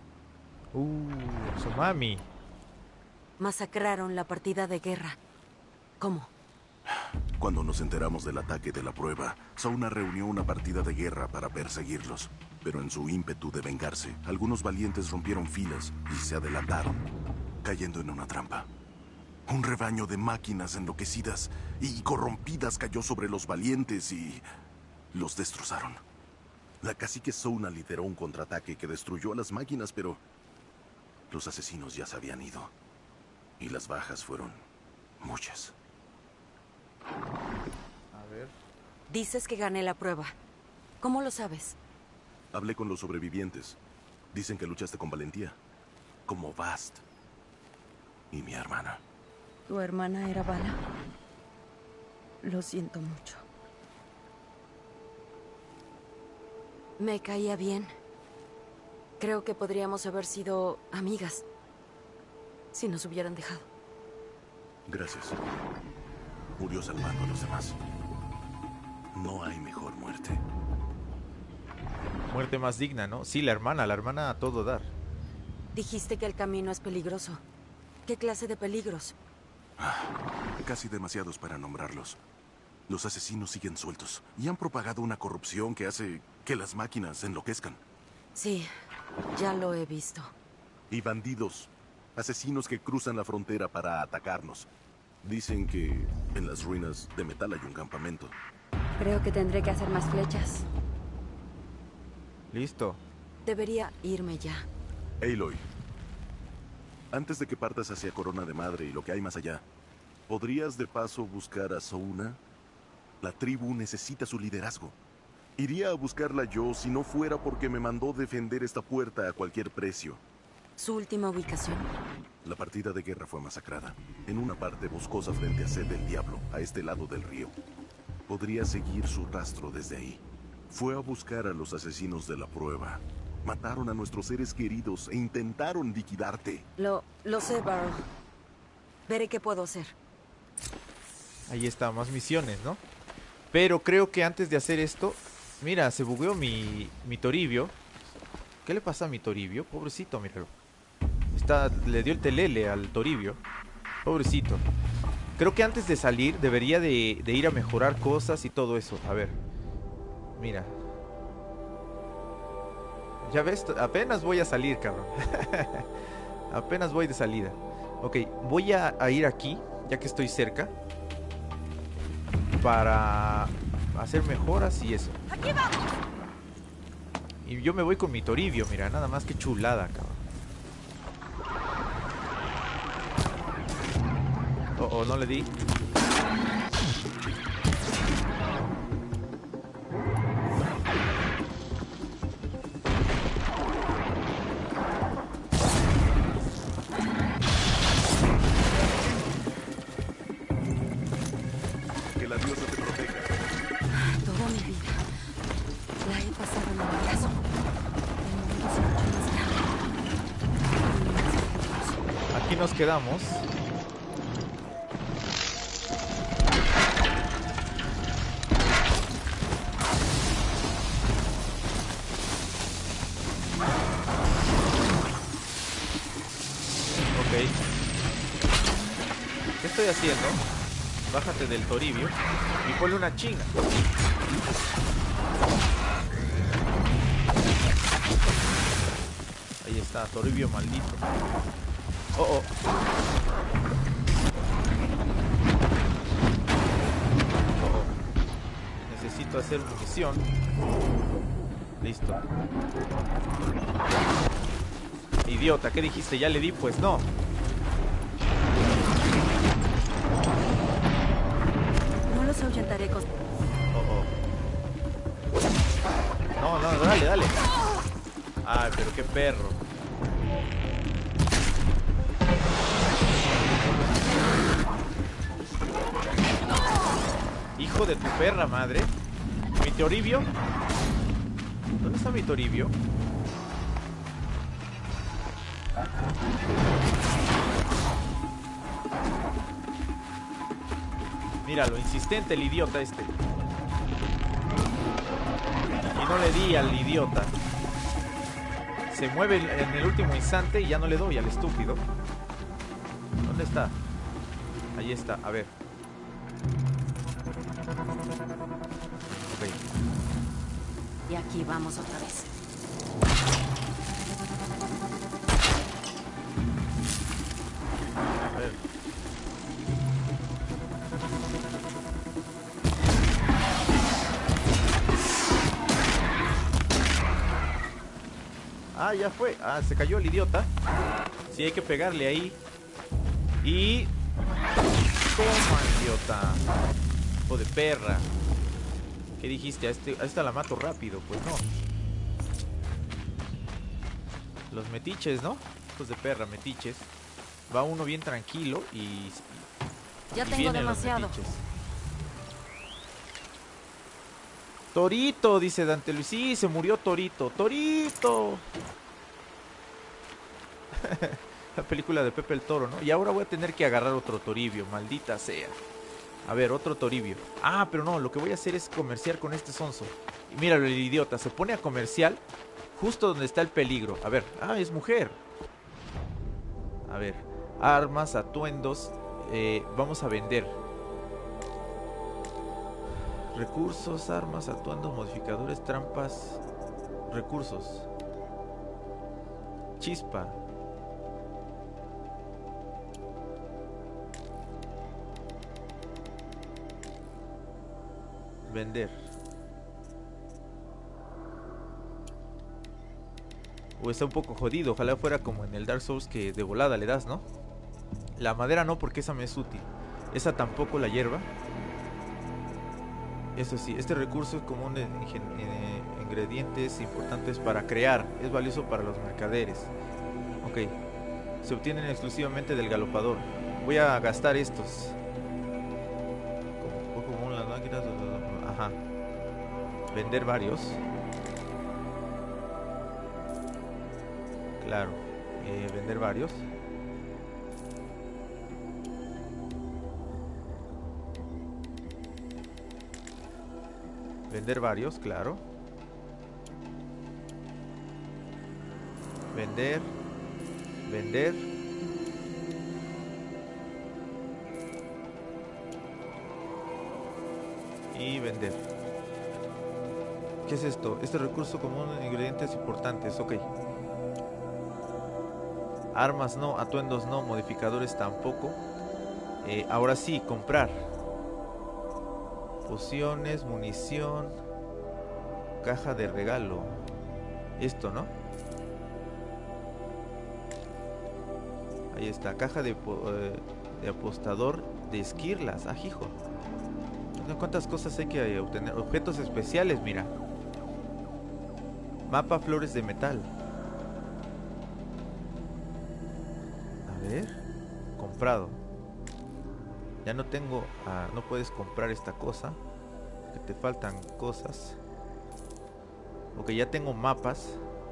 Su mami. Masacraron la partida de guerra. ¿Cómo? Cuando nos enteramos del ataque de la prueba, Sona reunió una partida de guerra para perseguirlos. Pero en su ímpetu de vengarse, algunos valientes rompieron filas y se adelantaron, cayendo en una trampa. Un rebaño de máquinas enloquecidas y corrompidas cayó sobre los valientes y los destrozaron. La cacique Sona lideró un contraataque que destruyó a las máquinas, pero los asesinos ya se habían ido. Y las bajas fueron muchas. A ver. Dices que gané la prueba. ¿Cómo lo sabes? Hablé con los sobrevivientes. Dicen que luchaste con valentía. Como Bast. Y mi hermana. ¿Tu hermana era Vala? Lo siento mucho. Me caía bien. Creo que podríamos haber sido amigas. Si nos hubieran dejado. Gracias. Murió salvando a los demás. No hay mejor muerte. Muerte más digna, ¿no? Sí, la hermana a todo dar. Dijiste que el camino es peligroso. ¿Qué clase de peligros? Casi demasiados para nombrarlos. Los asesinos siguen sueltos y han propagado una corrupción que hace que las máquinas enloquezcan. Sí, ya lo he visto. Y bandidos, asesinos que cruzan la frontera para atacarnos. Dicen que en las ruinas de metal hay un campamento. Creo que tendré que hacer más flechas. Listo. Debería irme ya. Aloy, antes de que partas hacia Corona de Madre y lo que hay más allá, ¿podrías de paso buscar a Sona? La tribu necesita su liderazgo. Iría a buscarla yo si no fuera porque me mandó defender esta puerta a cualquier precio. ¿Su última ubicación? La partida de guerra fue masacrada, en una parte boscosa frente a Sed del Diablo, a este lado del río. Podría seguir su rastro desde ahí. Fue a buscar a los asesinos de la prueba. Mataron a nuestros seres queridos e intentaron liquidarte. Lo sé, Barrow. Veré qué puedo hacer. Ahí está, más misiones, ¿no? Pero creo que antes de hacer esto... Mira, se bugueó mi Toribio. ¿Qué le pasa a mi Toribio? Pobrecito, míralo. Le dio el telele al Toribio. Pobrecito. Creo que antes de salir debería de ir a mejorar cosas y todo eso. A ver. Mira. Ya ves, apenas voy a salir, cabrón. Apenas voy de salida. Ok, voy a ir aquí, ya que estoy cerca, para hacer mejoras y eso. ¡Aquí vamos! Y yo me voy con mi Toribio, mira, nada más que chulada, cabrón. Oh, no le di. Que la diosa te proteja. Toda mi vida la he pasado en el brazo. El mundo es mucho más grande. Y más hermoso. Aquí nos quedamos. Ok. ¿Qué estoy haciendo? Bájate del Toribio y ponle una chinga. Ahí está, Toribio maldito. Oh. Necesito hacer munición. Listo. Idiota, ¿qué dijiste? ¿Ya le di? Pues no. No los ahuyentaré con... No, dale. Ay, pero qué perro. Hijo de tu perra madre. ¿Mi Toribio? ¿Dónde está mi Toribio? Míralo, insistente el idiota este. Y no le di al idiota. Se mueve en el último instante y ya no le doy al estúpido. ¿Dónde está? Ahí está, a ver. Okay. Y aquí vamos otra vez. A ver. Ah, ya fue. Ah, se cayó el idiota. Sí, hay que pegarle ahí. Y... toma, idiota. Hijo de perra. ¿Qué dijiste? A esta la mato rápido. Pues no. Los metiches, ¿no? Hijos de perra, metiches. Va uno bien tranquilo y Ya tengo vienen los demasiado. metiches. Torito, dice Dante Luis. Sí, se murió Torito. ¡Torito! La película de Pepe el Toro, ¿no? Y ahora voy a tener que agarrar otro Toribio, maldita sea. A ver, otro Toribio. Ah, pero no, lo que voy a hacer es comerciar con este sonso. Y míralo, el idiota, se pone a comercial justo donde está el peligro. A ver, es mujer. A ver, armas, atuendos. Vamos a vender. Recursos, armas, atuendos, modificadores, trampas. Recursos. Chispa. Vender. O está un poco jodido. Ojalá fuera como en el Dark Souls, que de volada le das, ¿no? La madera no, porque esa me es útil. Esa tampoco, la hierba. Eso sí, este recurso es común de ingredientes importantes para crear. Es valioso para los mercaderes. Ok. Se obtienen exclusivamente del galopador. Voy a gastar estos. Como las máquinas. Ajá. Vender varios. Claro. Vender varios. Vender varios, claro. Vender. Vender. Y vender. ¿Qué es esto? Este recurso común, ingredientes importantes. Ok. Armas no, atuendos no, modificadores tampoco. Ahora sí, comprar. Pociones, munición. Caja de regalo. Esto, ¿no? Ahí está, caja de apostador de esquirlas. Ah, hijo. ¿Cuántas cosas hay que obtener? Objetos especiales, mira. Mapa flores de metal. A ver. Comprado. Ya no tengo... no puedes comprar esta cosa. Que te faltan cosas. Ok, ya tengo mapas.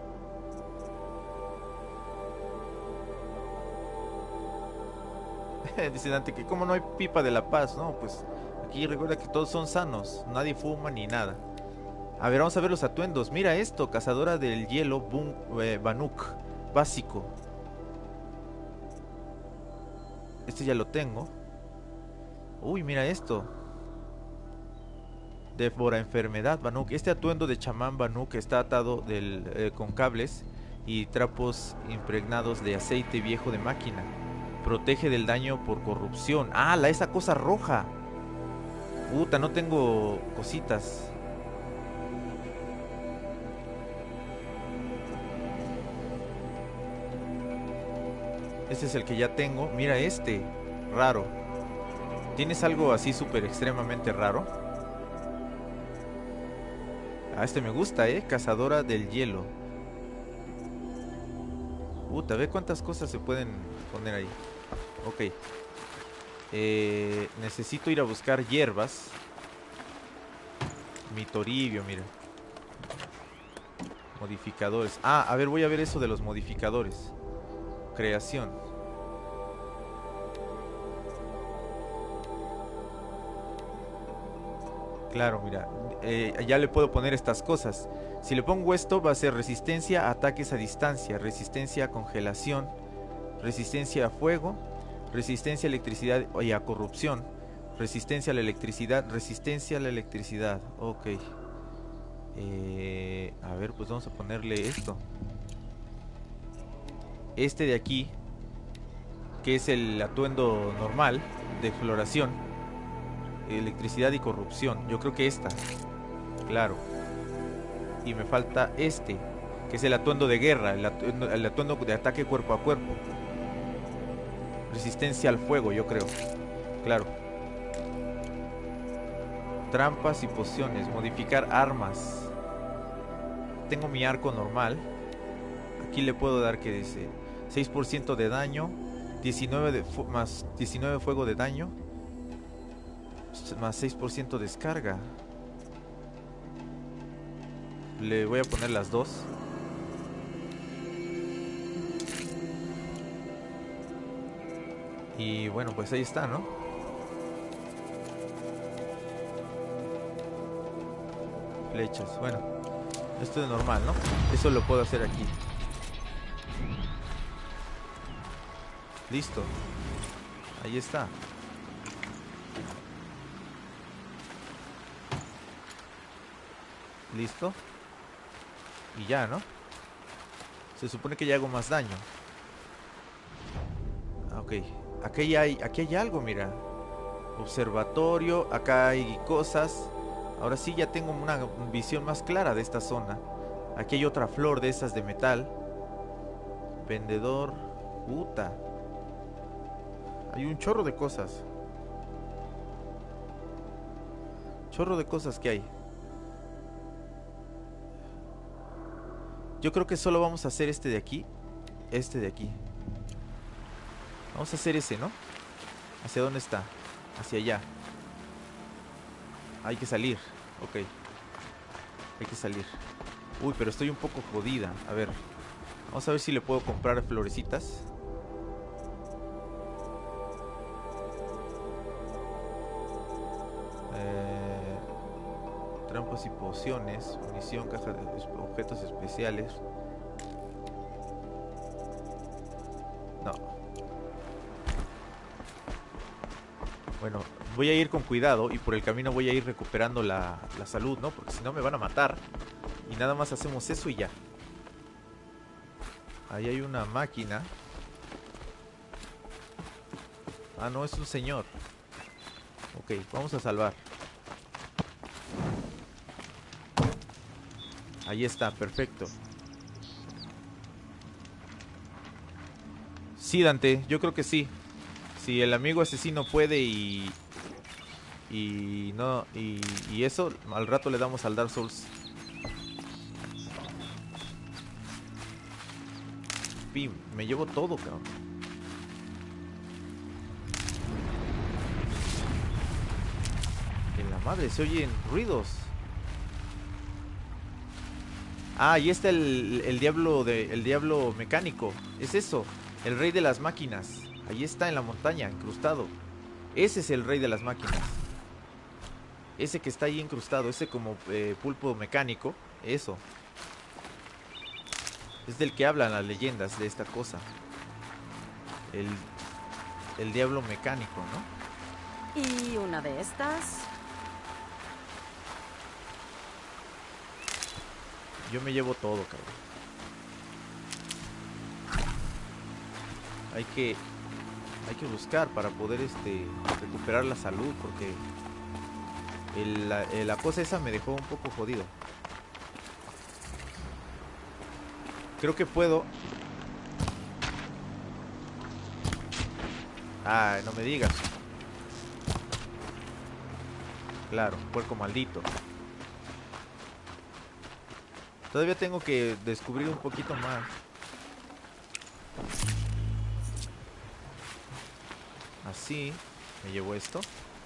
Dice Dante que como no hay pipa de la paz. No, pues aquí recuerda que todos son sanos. Nadie fuma ni nada. A ver, vamos a ver los atuendos. Mira esto, cazadora del hielo Banuk. Básico. Este ya lo tengo. Uy, mira esto. Devora enfermedad Banuk. Este atuendo de chamán Banuk está atado con cables y trapos impregnados de aceite viejo de máquina. Protege del daño por corrupción. Ah, esa cosa roja. Puta, no tengo cositas. Este es el que ya tengo. Mira este. Raro. ¿Tienes algo así súper extremadamente raro? Ah, este me gusta, Cazadora del hielo. Puta, ve cuántas cosas se pueden poner ahí. Ok. Necesito ir a buscar hierbas. Mitoribio, mira. Modificadores. Ah, a ver, voy a ver eso de los modificadores. Creación. Claro, mira. Ya le puedo poner estas cosas. Si le pongo esto, va a ser resistencia a ataques a distancia, resistencia a congelación, resistencia a fuego, resistencia a electricidad y a corrupción, resistencia a la electricidad, resistencia a la electricidad. Ok. A ver, pues vamos a ponerle esto. Este de aquí, que es el atuendo normal de exploración, electricidad y corrupción. Yo creo que esta. Claro. Y me falta este, que es el atuendo de guerra, el atuendo de ataque cuerpo a cuerpo. Resistencia al fuego, yo creo. Claro. Trampas y pociones. Modificar armas. Tengo mi arco normal. Aquí le puedo dar que dice 6% de daño, 19 más 19 fuego de daño, más 6% descarga. Le voy a poner las dos. Y bueno, pues ahí está, ¿no? Flechas, bueno. Esto es normal, ¿no? Eso lo puedo hacer aquí. Listo. Ahí está. Listo. Y ya, ¿no? Se supone que ya hago más daño. Ok. Aquí hay algo, mira. Observatorio. Acá hay cosas. Ahora sí ya tengo una visión más clara de esta zona. Aquí hay otra flor de esas de metal. Vendedor. Puta. Hay un chorro de cosas. Chorro de cosas que hay. Yo creo que solo vamos a hacer este de aquí. Este de aquí. Vamos a hacer ese, ¿no? ¿Hacia dónde está? Hacia allá. Hay que salir. Ok. Hay que salir. Uy, pero estoy un poco jodida. A ver. Vamos a ver si le puedo comprar florecitas. Trampas y pociones. Munición, caja de objetos especiales. No. Bueno, voy a ir con cuidado y por el camino voy a ir recuperando la salud, ¿no? Porque si no me van a matar. Y nada más hacemos eso y ya. Ahí hay una máquina. Ah, no, es un señor. Ok, vamos a salvar. Ahí está, perfecto. Sí, Dante, yo creo que sí. Si el amigo asesino puede y eso, al rato le damos al Dark Souls. Pim, me llevo todo, cabrón. En la madre, se oyen ruidos. Ah, ahí está el diablo mecánico. Es eso, el rey de las máquinas. Ahí está en la montaña, incrustado. Ese es el rey de las máquinas. Ese que está ahí incrustado, ese como pulpo mecánico. Eso. Es del que hablan las leyendas de esta cosa. El diablo mecánico, ¿no? Y una de estas. Yo me llevo todo, cabrón. Hay que buscar para poder recuperar la salud, porque la cosa esa me dejó un poco jodido. Creo que puedo. Ah, no me digas. Claro, puerco maldito. Todavía tengo que descubrir un poquito más. Así. Me llevo esto.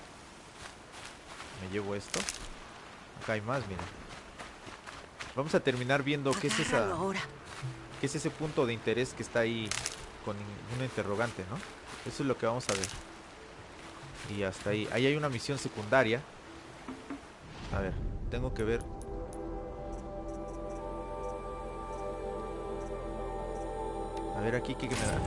Me llevo esto. Acá hay más, mira. Vamos a terminar viendo qué es esa... ¿Qué es ese punto de interés que está ahí con una interrogante, no? Eso es lo que vamos a ver. Y hasta ahí. Ahí hay una misión secundaria. A ver, tengo que ver. A ver aquí, ¿qué me da?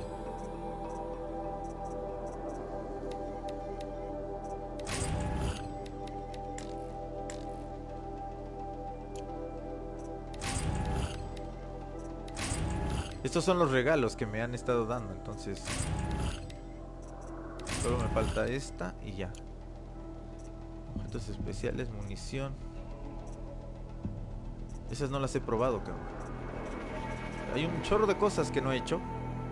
Estos son los regalos que me han estado dando, entonces solo me falta esta y ya. Objetos especiales, munición. Esas no las he probado, cabrón. Hay un chorro de cosas que no he hecho.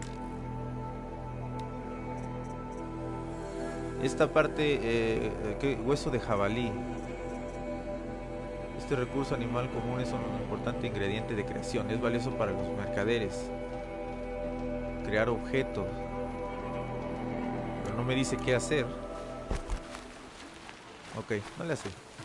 Esta parte, hueso de jabalí. Este recurso animal común es un importante ingrediente de creación. Es valioso para los mercaderes. Crear objetos. Pero no me dice qué hacer. Ok, no le hace.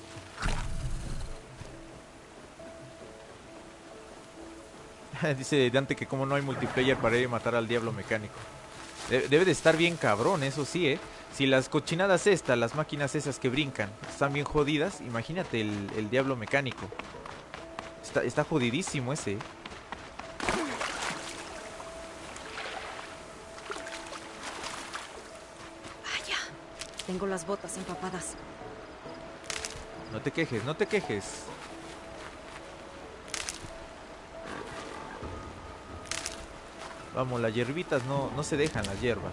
Dice Dante que como no hay multiplayer para ir a matar al diablo mecánico. Debe de estar bien cabrón, eso sí, Si las cochinadas estas, las máquinas esas que brincan, están bien jodidas, imagínate el diablo mecánico. Está jodidísimo ese. Vaya, tengo las botas empapadas. No te quejes, no te quejes. Vamos, las hierbitas no se dejan, las hierbas.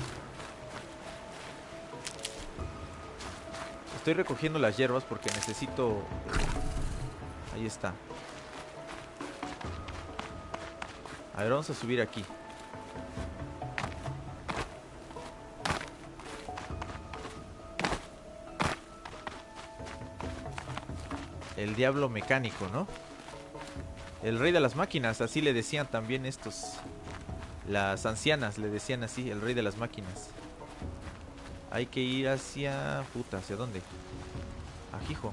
Estoy recogiendo las hierbas porque necesito... Ahí está. A ver, vamos a subir aquí. El diablo mecánico, ¿no? El rey de las máquinas, así le decían también estos... Las ancianas le decían así, el rey de las máquinas. Hay que ir hacia... Puta, ¿hacia dónde? Ajijo.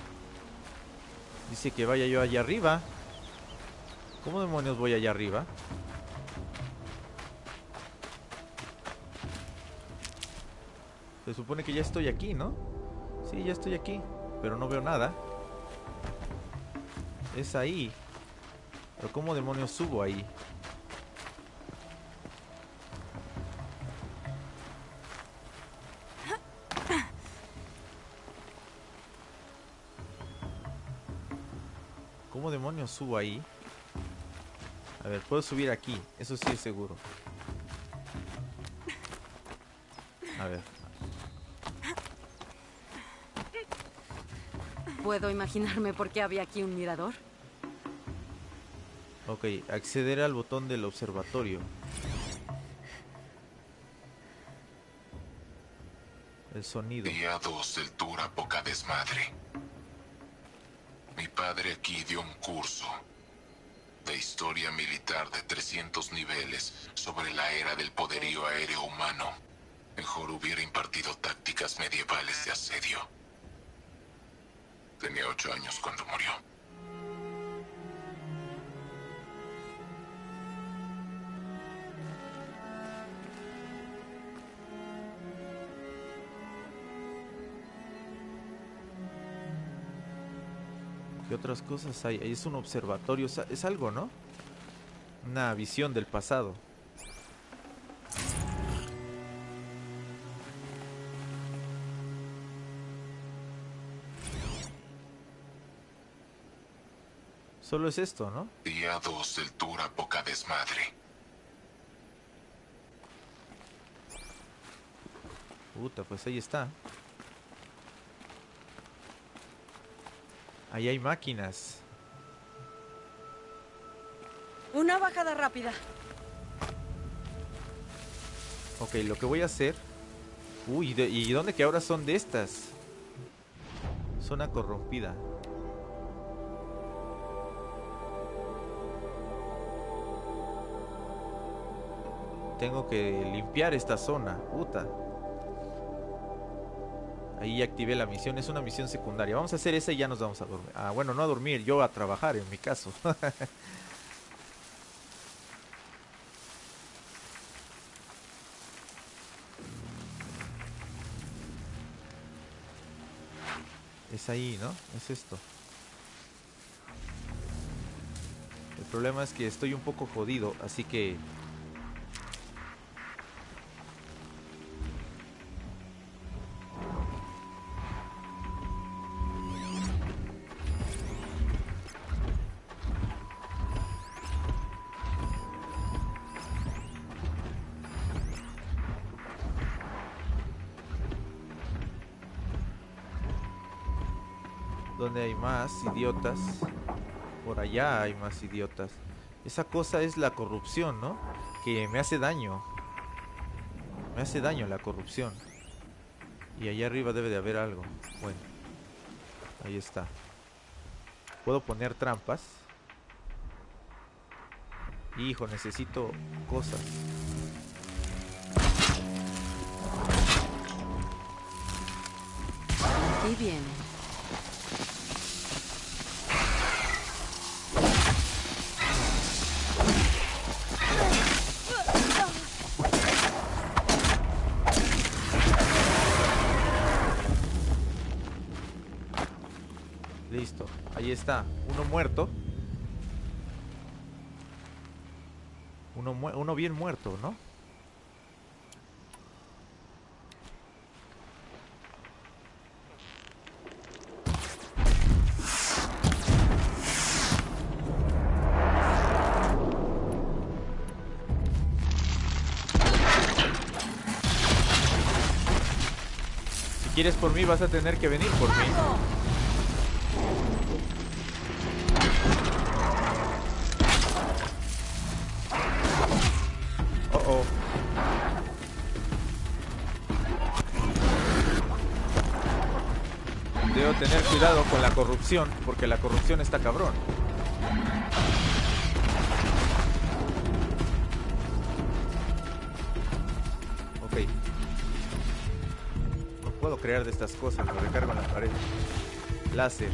Dice que vaya yo allá arriba. ¿Cómo demonios voy allá arriba? Se supone que ya estoy aquí, ¿no? Sí, ya estoy aquí. Pero no veo nada. Es ahí. Pero ¿cómo demonios subo ahí? ¿Cómo ¿Cómo demonios subo ahí? A ver, puedo subir aquí. Eso sí es seguro. A ver. ¿Puedo imaginarme por qué había aquí un mirador? Ok, acceder al botón del observatorio. El sonido. Día 2 del tour a poca desmadre. Mi padre aquí dio un curso de historia militar de 300 niveles sobre la era del poderío aéreo humano. Mejor hubiera impartido tácticas medievales de asedio. Tenía 8 años cuando murió. ¿Qué otras cosas hay? Ahí es un observatorio, es algo, ¿no? Una visión del pasado. Solo es esto, ¿no? Día 2 del tour a poca desmadre. Puta, pues ahí está. Ahí hay máquinas. Una bajada rápida. Ok, lo que voy a hacer... Uy, ¿y dónde que ahora son de estas? Zona corrompida. Tengo que limpiar esta zona. Puta. Ahí activé la misión. Es una misión secundaria. Vamos a hacer esa y ya nos vamos a dormir. Ah, bueno, no a dormir. Yo a trabajar, en mi caso. Es ahí, ¿no? Es esto. El problema es que estoy un poco jodido, así que... ¿Dónde hay más idiotas? Por allá hay más idiotas. Esa cosa es la corrupción, ¿no? Que me hace daño. Me hace daño la corrupción. Y allá arriba debe de haber algo. Bueno. Ahí está. Puedo poner trampas. Hijo, necesito cosas. Aquí viene. Listo, ahí está, uno muerto. Uno bien muerto, ¿no? Si quieres por mí vas a tener que venir por mí. Debo tener cuidado con la corrupción, porque la corrupción está cabrón. Ok. No puedo crear de estas cosas, lo recargo en la pared. Láser.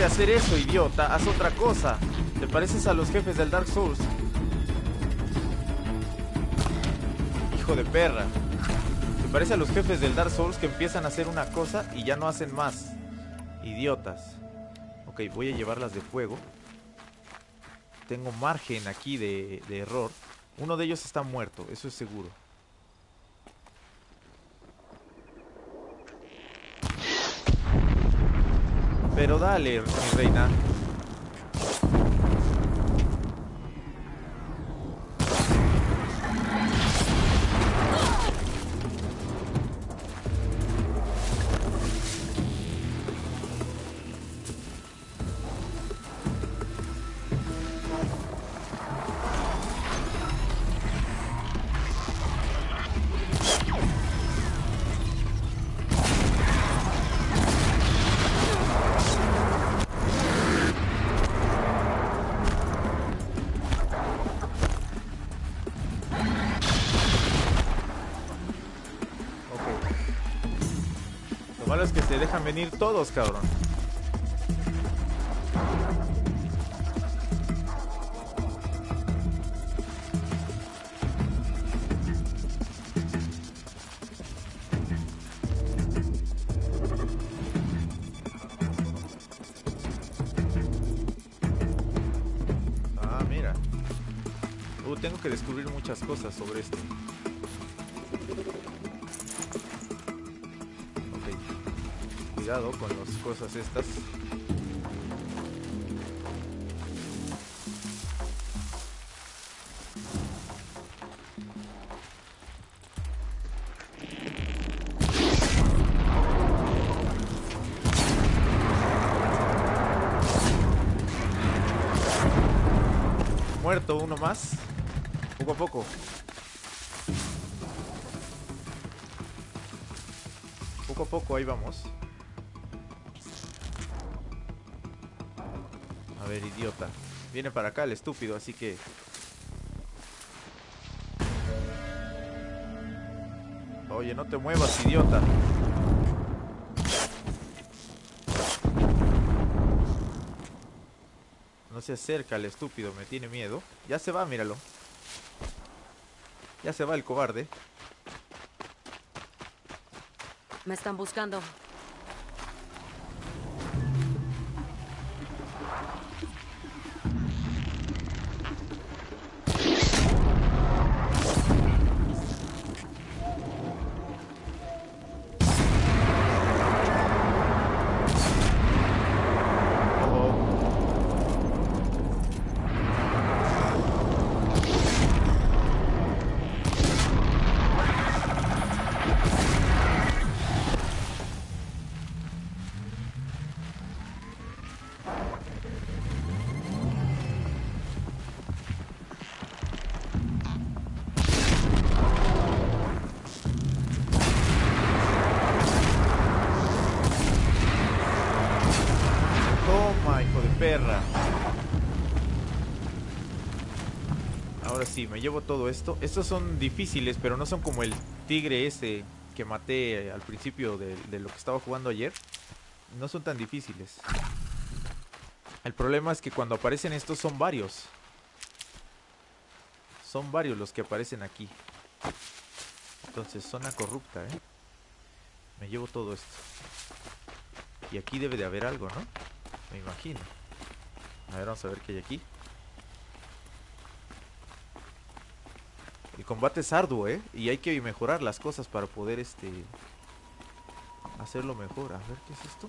hacer eso, idiota. Haz otra cosa. Te pareces a los jefes del Dark Souls. Hijo de perra. Te parece a los jefes del Dark Souls que empiezan a hacer una cosa y ya no hacen más. Idiotas. Ok, voy a llevarlas de fuego. Tengo margen aquí de error. Uno de ellos está muerto, eso es seguro. Pero dale, mi reina. Lo malo es que se dejan venir todos, cabrón. Ah, mira. Tengo que descubrir muchas cosas sobre esto. Cuidado con las cosas estas. Muerto uno más. Poco a poco. Poco a poco, ahí vamos. A ver, idiota. Viene para acá el estúpido, así que... Oye, no te muevas, idiota. No se acerca el estúpido, me tiene miedo. Ya se va, míralo. Ya se va el cobarde. Me están buscando. Perra. Ahora sí, me llevo todo esto. Estos son difíciles, pero no son como el tigre ese que maté al principio de lo que estaba jugando ayer. No son tan difíciles. El problema es que cuando aparecen estos son varios. Son varios los que aparecen aquí. Entonces, zona corrupta, ¿eh? Me llevo todo esto. Y aquí debe de haber algo, ¿no? Me imagino. A ver, vamos a ver qué hay aquí. El combate es arduo, ¿eh? Y hay que mejorar las cosas para poder, hacerlo mejor. A ver, ¿qué es esto?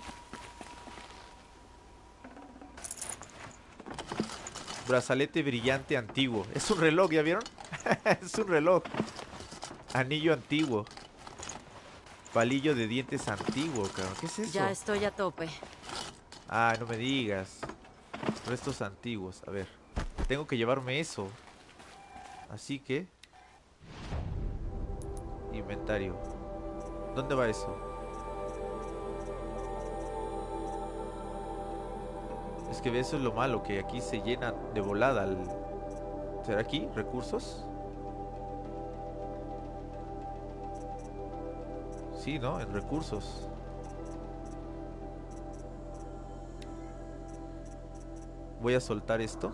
Brazalete brillante antiguo. Es un reloj, ¿ya vieron? Es un reloj. Anillo antiguo. Palillo de dientes antiguo, cabrón. ¿Qué es eso? Ya estoy a tope. Ah, no me digas. Restos antiguos. A ver. Tengo que llevarme eso. Así que... Inventario. ¿Dónde va eso? Es que eso es lo malo, que aquí se llena de volada el... ¿Será aquí? ¿Recursos? Sí, ¿no? En recursos. Voy a soltar esto.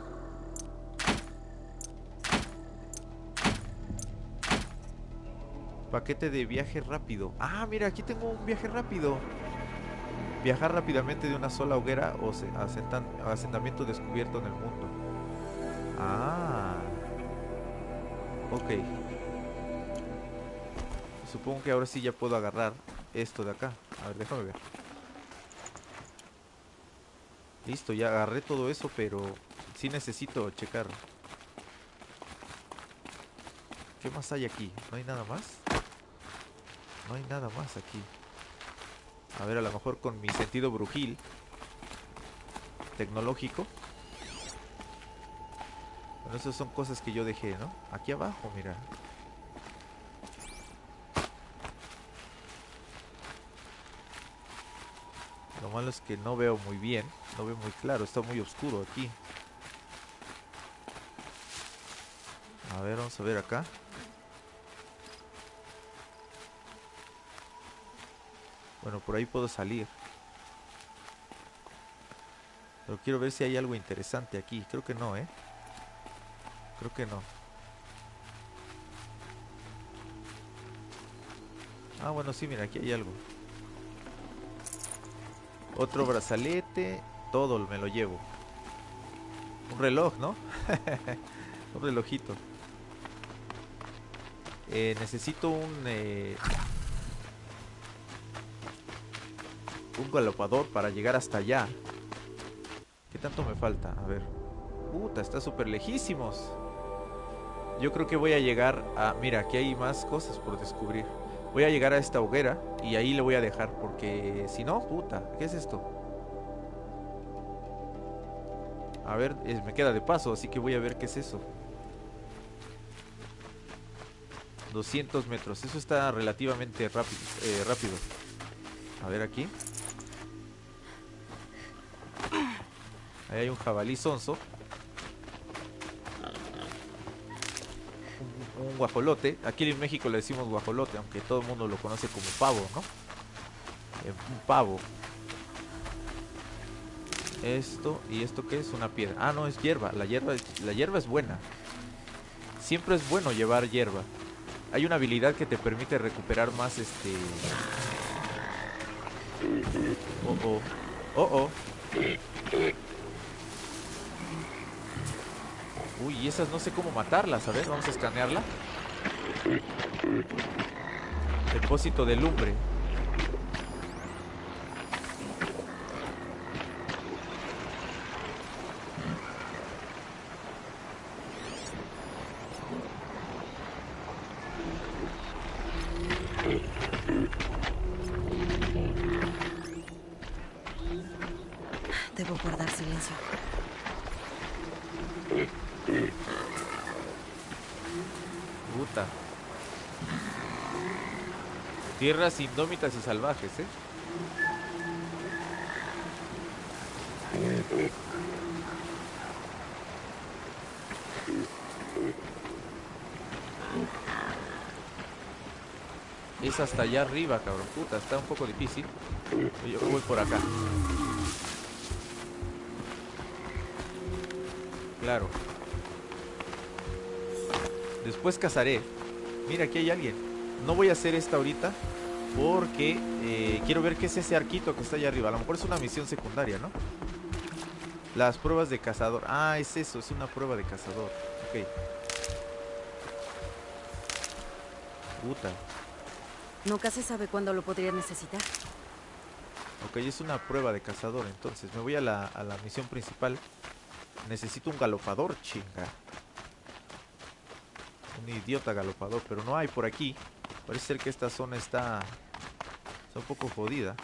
Paquete de viaje rápido. Ah, mira, aquí tengo un viaje rápido. Viajar rápidamente de una sola hoguera o asentamiento descubierto en el mundo. Ah. Ok. Supongo que ahora sí ya puedo agarrar esto de acá. A ver, déjame ver. Listo, ya agarré todo eso, pero sí necesito checar. ¿Qué más hay aquí? ¿No hay nada más? No hay nada más aquí. A ver, a lo mejor con mi sentido brujil tecnológico. Bueno, esas son cosas que yo dejé, ¿no? Aquí abajo, mira. Lo malo es que no veo muy bien. No veo muy claro, está muy oscuro aquí. A ver, vamos a ver acá. Bueno, por ahí puedo salir. Pero quiero ver si hay algo interesante aquí. Creo que no, ¿eh? Creo que no. Ah, bueno, sí, mira, aquí hay algo. Otro brazalete. Todo me lo llevo. Un reloj, ¿no? Un relojito. Necesito un galopador para llegar hasta allá. ¿Qué tanto me falta? A ver. Puta, está súper lejísimos. Yo creo que voy a llegar a... Mira, aquí hay más cosas por descubrir. Voy a llegar a esta hoguera y ahí le voy a dejar, porque si no, puta, ¿qué es esto? A ver, me queda de paso, así que voy a ver qué es eso. 200 metros, eso está relativamente rápido. A ver aquí. Ahí hay un jabalí sonso. Un guajolote. Aquí en México le decimos guajolote, aunque todo el mundo lo conoce como pavo, ¿no? Un pavo. Esto, ¿y esto qué es? Una piedra. Ah, no, es hierba. La hierba es buena. Siempre es bueno llevar hierba. Hay una habilidad que te permite recuperar más Uy, y esas no sé cómo matarlas. A ver, vamos a escanearla. Depósito de lumbre. Debo guardar silencio. Puta. Tierras indómitas y salvajes, ¿eh? Es hasta allá arriba, cabrón. Puta, está un poco difícil. Yo voy por acá. Claro. Después cazaré. Mira, aquí hay alguien. No voy a hacer esta ahorita porque quiero ver qué es ese arquito que está allá arriba. A lo mejor es una misión secundaria, ¿no? Las pruebas de cazador. Ah, es eso, es una prueba de cazador. Ok. Puta. Nunca se sabe cuándo lo podría necesitar. Ok, es una prueba de cazador. Entonces me voy a la misión principal. Necesito un galopador, chinga. Un idiota galopador, pero no hay por aquí. Parece ser que esta zona está un poco jodida.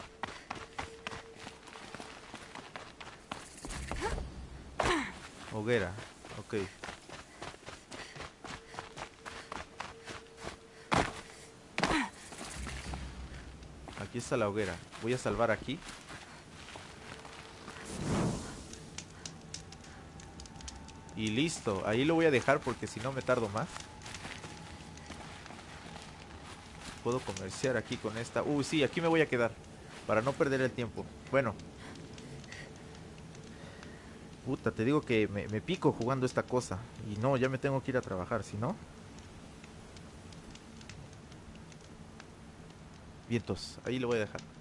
Hoguera, ok. Aquí está la hoguera. Voy a salvar aquí. Y listo, ahí lo voy a dejar porque si no me tardo más. Puedo comerciar aquí con esta. Sí, aquí me voy a quedar para no perder el tiempo. Bueno. Puta, te digo que me pico jugando esta cosa. Y no, ya me tengo que ir a trabajar, si no. Vientos, ahí lo voy a dejar.